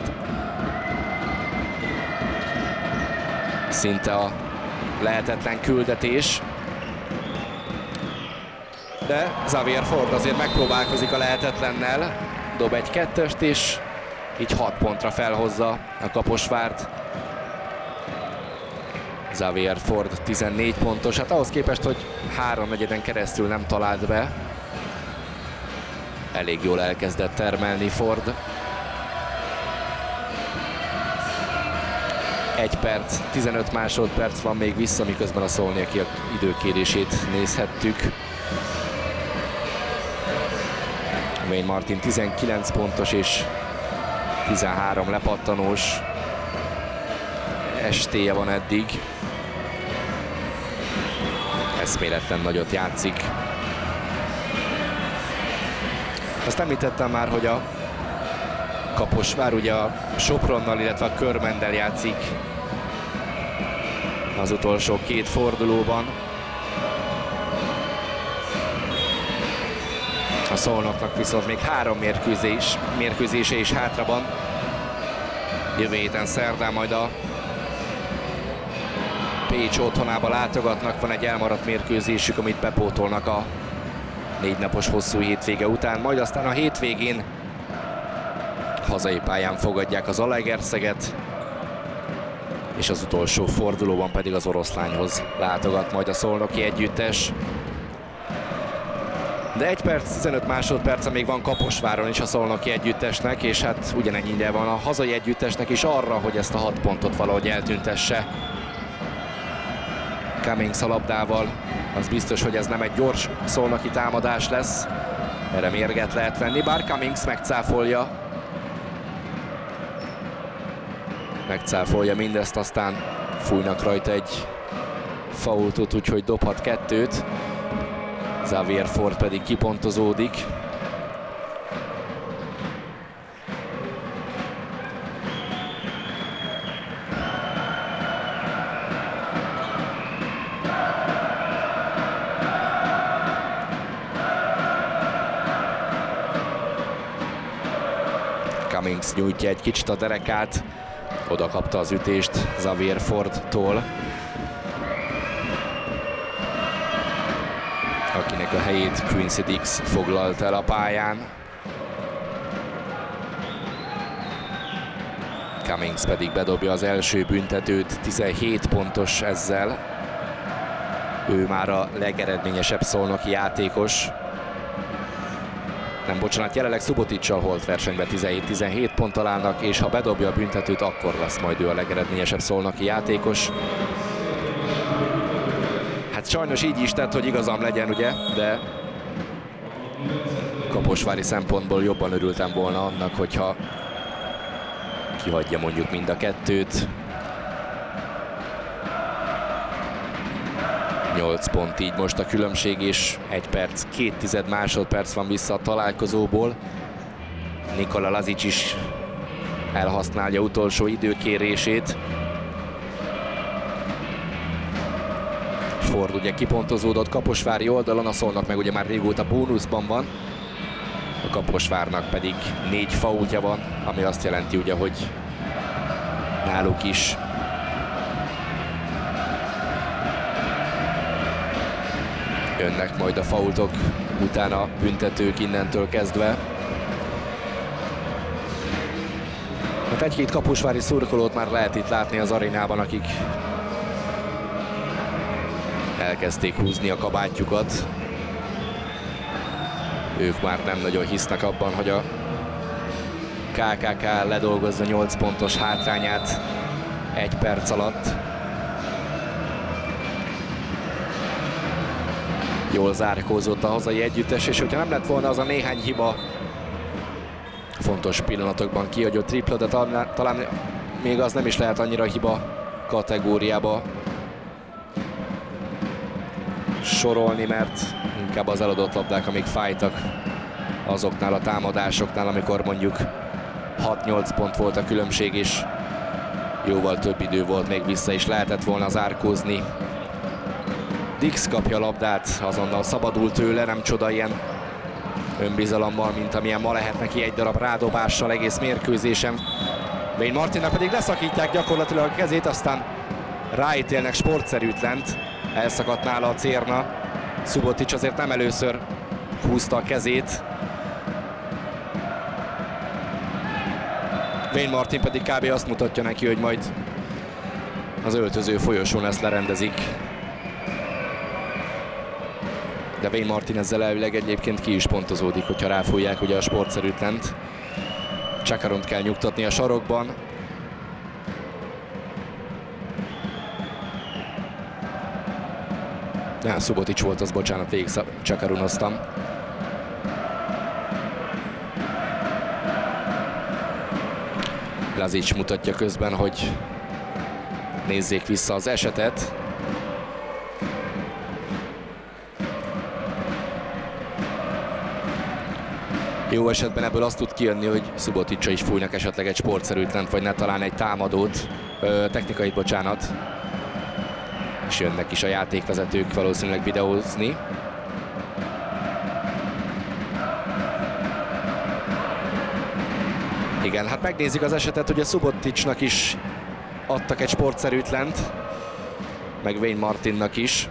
szinte a lehetetlen küldetés. De Xavier Ford azért megpróbálkozik a lehetetlennel, dob egy 2-est, és így 6 pontra felhozza a Kaposvárt. Xavier Ford 14 pontos, hát ahhoz képest, hogy 3/4 keresztül nem talált be. Elég jól elkezdett termelni Ford. 1 perc, 15 másodperc van még vissza, miközben a szolnokiak időkérését nézhettük. Wayne Martin 19 pontos és 13 lepattanós estéje van eddig. Eszméletlen nagyot játszik. Azt említettem már, hogy a Kaposvár ugye a Sopronnal, illetve a Körmenddel játszik az utolsó 2 fordulóban. A Szolnoknak viszont még 3 mérkőzése is hátra van. Jövő héten szerdán majd a Pécs otthonába látogatnak, van egy elmaradt mérkőzésük, amit bepótolnak a 4 napos hosszú hétvége után, majd aztán a hétvégén hazai pályán fogadják az Zalaegerszeget, és az utolsó fordulóban pedig az Oroszlányhoz látogat majd a szolnoki együttes. De 1 perc, 15 másodperce még van Kaposváron is a szolnoki együttesnek, és hát ugyanennyi ide van a hazai együttesnek is arra, hogy ezt a 6 pontot valahogy eltüntesse. Cummings a labdával, az biztos, hogy ez nem egy gyors szolnoki támadás lesz. Erre mérget lehet venni, bár Cummings megcáfolja mindezt, aztán fújnak rajta egy faultot, úgyhogy dobhat 2-t. Xavier Ford pedig kipontozódik. Cummings nyújtja egy kicsit a derekát, oda kapta az ütést Xavier Fordtól, akinek a helyét Quincy Dix foglalt el a pályán. Cummings pedig bedobja az első büntetőt, 17 pontos ezzel. Ő már a legeredményesebb szolnoki játékos. Nem, bocsánat, jelenleg Suboticsal holt versenyben 17 ponttal állnak, és ha bedobja a büntetőt, akkor lesz majd ő a legeredményesebb szolnoki játékos. Hát sajnos így is tett, hogy igazam legyen, ugye, de kaposvári szempontból jobban örültem volna annak, hogyha kihagyja mondjuk mind a 2-t. 8 pont így most a különbség, és 1 perc, 2 másodperc van vissza a találkozóból. Nikola Lazic is elhasználja utolsó időkérését. Ford ugye kipontozódott kaposvári oldalon, a Szolnok meg ugye már régóta bónuszban van. A Kaposvárnak pedig 4 faultja van, ami azt jelenti ugye, hogy náluk is jönnek majd a faultok, utána büntetők innentől kezdve. Hát egy-két kaposvári szurkolót már lehet itt látni az arénában, akik elkezdték húzni a kabátjukat. Ők már nem nagyon hisznek abban, hogy a KKK ledolgozza 8 pontos hátrányát 1 perc alatt. Jól zárkózott a hazai együttes, és hogyha nem lett volna az a néhány hiba fontos pillanatokban kihagyott tripla, de talán még az nem is lehet annyira hiba kategóriába sorolni, mert inkább az eladott labdák, amik fájtak azoknál a támadásoknál, amikor mondjuk 6-8 pont volt a különbség, és jóval több idő volt, még vissza is lehetett volna zárkózni. Dix kapja a labdát, azonnal szabadul tőle, nem csoda ilyen önbizalommal, mint amilyen ma lehet neki egy darab rádobással egész mérkőzésen. Wayne Martinnak pedig leszakítják gyakorlatilag a kezét, aztán ráítélnek sportszerűtlent, elszakadt nála a cérna. Subotics azért nem először húzta a kezét. Wayne Martin pedig kb. Azt mutatja neki, hogy majd az öltöző folyosón ezt lerendezik. De Wayne Martin ezzel elvileg egyébként ki is pontozódik, hogyha ráfújják ugye a sportszerűtlent. Chakaront kell nyugtatni a sarokban. Subotics volt az, bocsánat, végig Chakaronoztam. Lazic mutatja közben, hogy nézzék vissza az esetet. Jó esetben ebből azt tud kijönni, hogy Suboticra is fújnak esetleg egy sportszerűtlent, vagy ne talán egy támadót, technikait, bocsánat. És jönnek is a játékvezetők valószínűleg videózni. Igen, hát megnézzük az esetet, hogy a Suboticsnak is adtak egy sportszerűtlent, meg Wayne Martinnak is.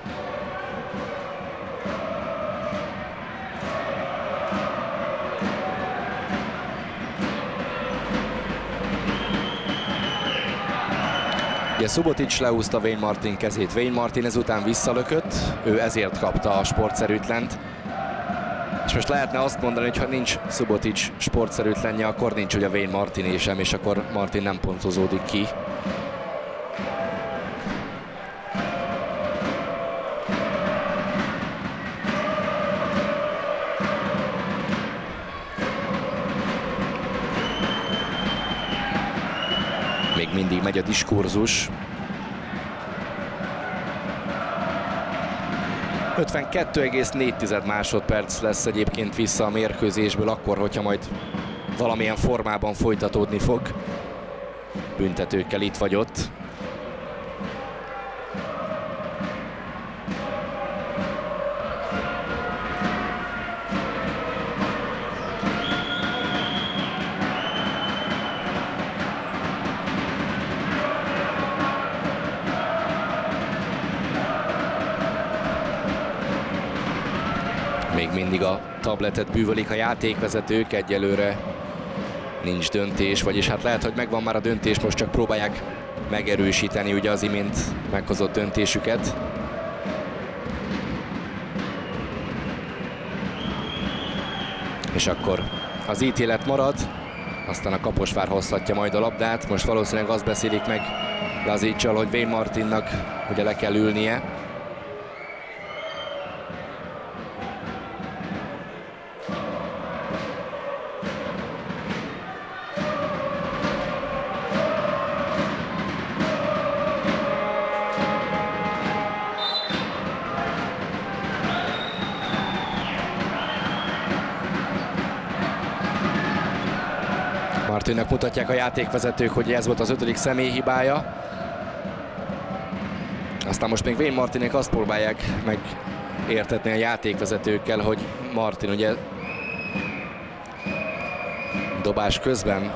Ugye Subotics leúzta Wayne Martin kezét. Wayne Martin ezután visszalökött, ő ezért kapta a sportszerűtlent. És most lehetne azt mondani, hogy ha nincs Subotics sportszerűtlenje, akkor nincs ugye Wayne Martiné sem, és akkor Martin nem pontozódik ki. Még mindig megy a diskurzus. 52,4 másodperc lesz egyébként vissza a mérkőzésből, akkor, hogyha majd valamilyen formában folytatódni fog. Büntetőkkel itt vagy ott. Még mindig a tabletet bűvölik a játékvezetők, egyelőre nincs döntés, vagyis hát lehet, hogy megvan már a döntés, most csak próbálják megerősíteni ugye az imént meghozott döntésüket. És akkor az ítélet marad, aztán a Kaposvár hozhatja majd a labdát. Most valószínűleg azt beszélik meg Laziccal, hogy Wayne Martinnak ugye le kell ülnie. Martinnak mutatják a játékvezetők, hogy ez volt az 5. személyhibája. Aztán most még Wayne Martinék azt próbálják megértetni a játékvezetőkkel, hogy Martin ugye dobás közben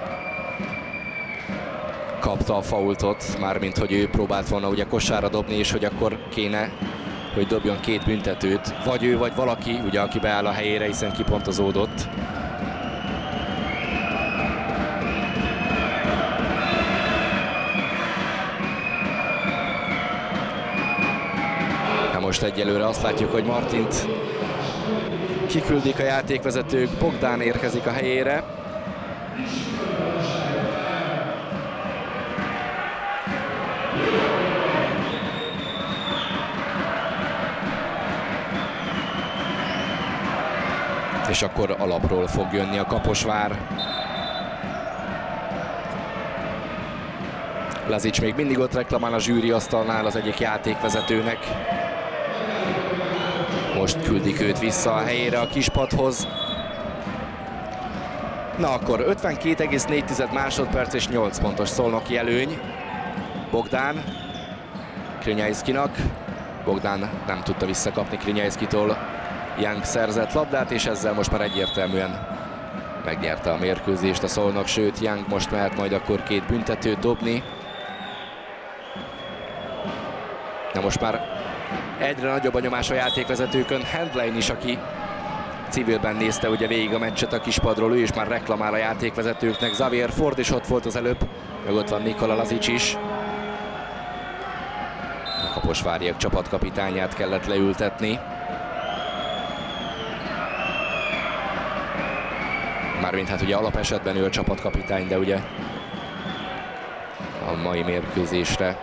kapta a faultot, mármint hogy ő próbált volna ugye kosárra dobni, és hogy akkor kéne, hogy dobjon 2 büntetőt. Vagy ő, vagy valaki, ugye, aki beáll a helyére, hiszen kipontozódott. Most egyelőre azt látjuk, hogy Martint kiküldik a játékvezetők, Bogdán érkezik a helyére. És akkor alapról fog jönni a Kaposvár. Lazic még mindig ott reklamál a zsűri asztalnál az egyik játékvezetőnek. Most küldik őt vissza a helyére a kispadhoz. Na akkor 52,4 másodperc és 8 pontos szolnoki előny. Bogdán Krnyajszkinak. Bogdán nem tudta visszakapni Krinyejszkitól Young szerzett labdát, és ezzel most már egyértelműen megnyerte a mérkőzést a Szolnok, sőt Young most mehet majd akkor 2 büntetőt dobni. Na most már egyre nagyobb a nyomás a játékvezetőkön. Handline is, aki civilben nézte ugye végig a meccset a kispadról, ő is már reklamál a játékvezetőknek. Xavier Ford is ott volt az előbb, meg ott van Nikola Lazic is. A kaposváriak csapatkapitányát kellett leültetni. Mármint hát ugye alapesetben ő a csapatkapitány, de ugye a mai mérkőzésre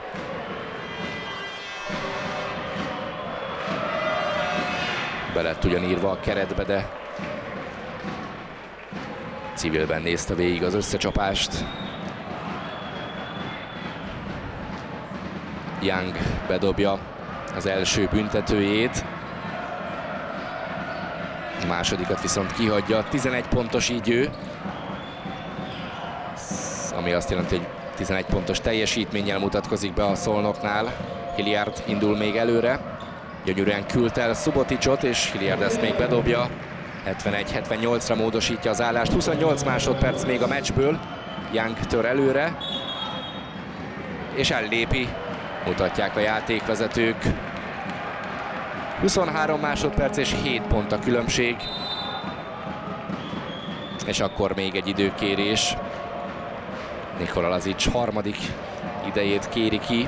be lett ugyan írva a keretbe, de civilben nézte végig az összecsapást. Young bedobja az első büntetőjét. A másodikat viszont kihagyja. 11 pontos így ő, ami azt jelenti, hogy 11 pontos teljesítménnyel mutatkozik be a Szolnoknál. Hilliard indul még előre. Gyönyörűen küldte el Suboticot, és Hilliard ezt még bedobja. 71-78-ra módosítja az állást. 28 másodperc még a meccsből. Young tör előre, és ellépi, mutatják a játékvezetők. 23 másodperc és 7 pont a különbség. És akkor még egy időkérés. Nikola Lazic harmadik idejét kéri ki.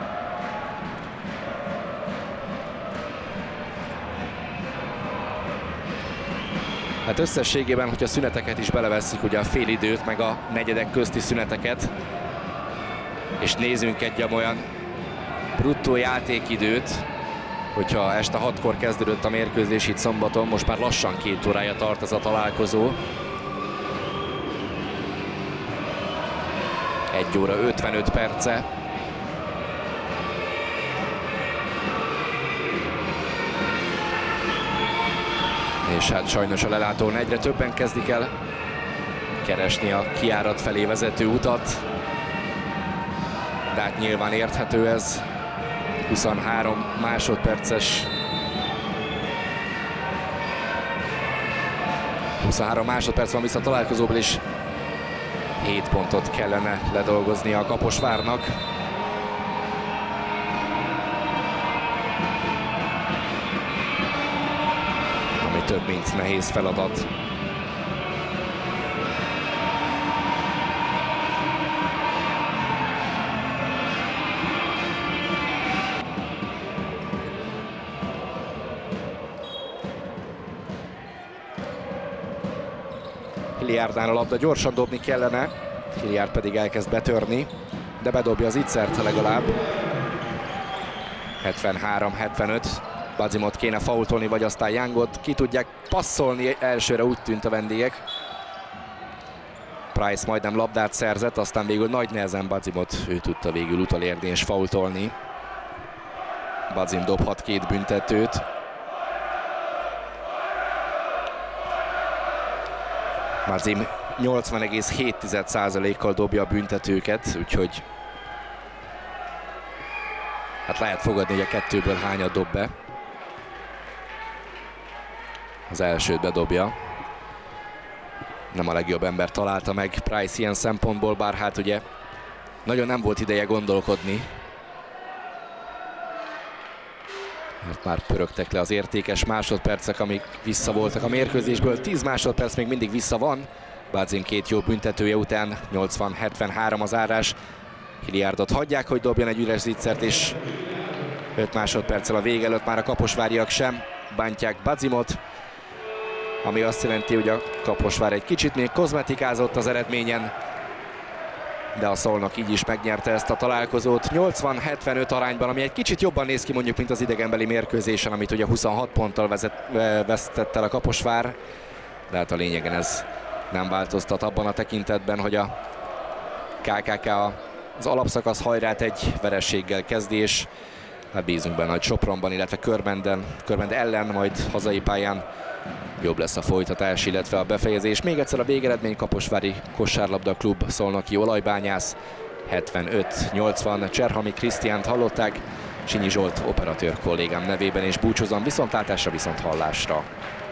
Hát összességében, hogyha szüneteket is belevesszük, ugye a félidőt, meg a negyedek közti szüneteket, és nézzünk egy olyan bruttó játékidőt, hogyha este 6-kor kezdődött a mérkőzés itt szombaton, most már lassan 2 órája tart ez a találkozó. 1 óra 55 perce. És hát sajnos a lelátón egyre többen kezdik el keresni a kijárat felé vezető utat. De hát nyilván érthető ez. 23 másodperces. 23 másodperc van vissza a találkozóból, és 7 pontot kellene ledolgoznia a Kaposvárnak. Ami több mint nehéz feladat. Hilliardnál a labda, gyorsan dobni kellene, Hilliard pedig elkezd betörni, de bedobja az Itzert legalább. 73-75, Bazimot kéne faultolni, vagy aztán Youngot ki tudják passzolni, elsőre úgy tűnt a vendégek. Price majdnem labdát szerzett, aztán végül nagy nehezen Bazimot, ő tudta végül utolérni és faultolni. Bazim dobhat 2 büntetőt. Bazim 80,7%-kal dobja a büntetőket, úgyhogy hát lehet fogadni, hogy a 2-ből hányat dob be. Az elsőt bedobja. Nem a legjobb ember találta meg Price ilyen szempontból, bár hát ugye nagyon nem volt ideje gondolkodni. Mert már pörögtek le az értékes másodpercek, amik vissza voltak a mérkőzésből. 10 másodperc még mindig vissza van. Bazim 2 jó büntetője után, 80-73 az árás. Hilliardot hagyják, hogy dobjon egy üres Zitzert, és 5 másodperccel a vége előtt már a kaposváriak sem bántják Bazimot. Ami azt jelenti, hogy a Kaposvár egy kicsit még kozmetikázott az eredményen, de a Szolnok így is megnyerte ezt a találkozót 80-75 arányban, ami egy kicsit jobban néz ki mondjuk, mint az idegenbeli mérkőzésen, amit ugye 26 ponttal vesztett el a Kaposvár. De hát a lényegen ez nem változtat abban a tekintetben, hogy a KKK az alapszakasz hajrát egy vereséggel kezdi, és hát bízunk benne, hogy Sopronban, illetve Körmend ellen, majd hazai pályán jobb lesz a folytatás, illetve a befejezés. Még egyszer a végeredmény: Kaposvári Kosárlabda Klub, Szolnoki Olajbányász 75-80. Cserhami Krisztiánt hallották, Sinyi Zsolt operatőr kollégám nevében, és búcsúzom, viszontlátásra, viszont hallásra.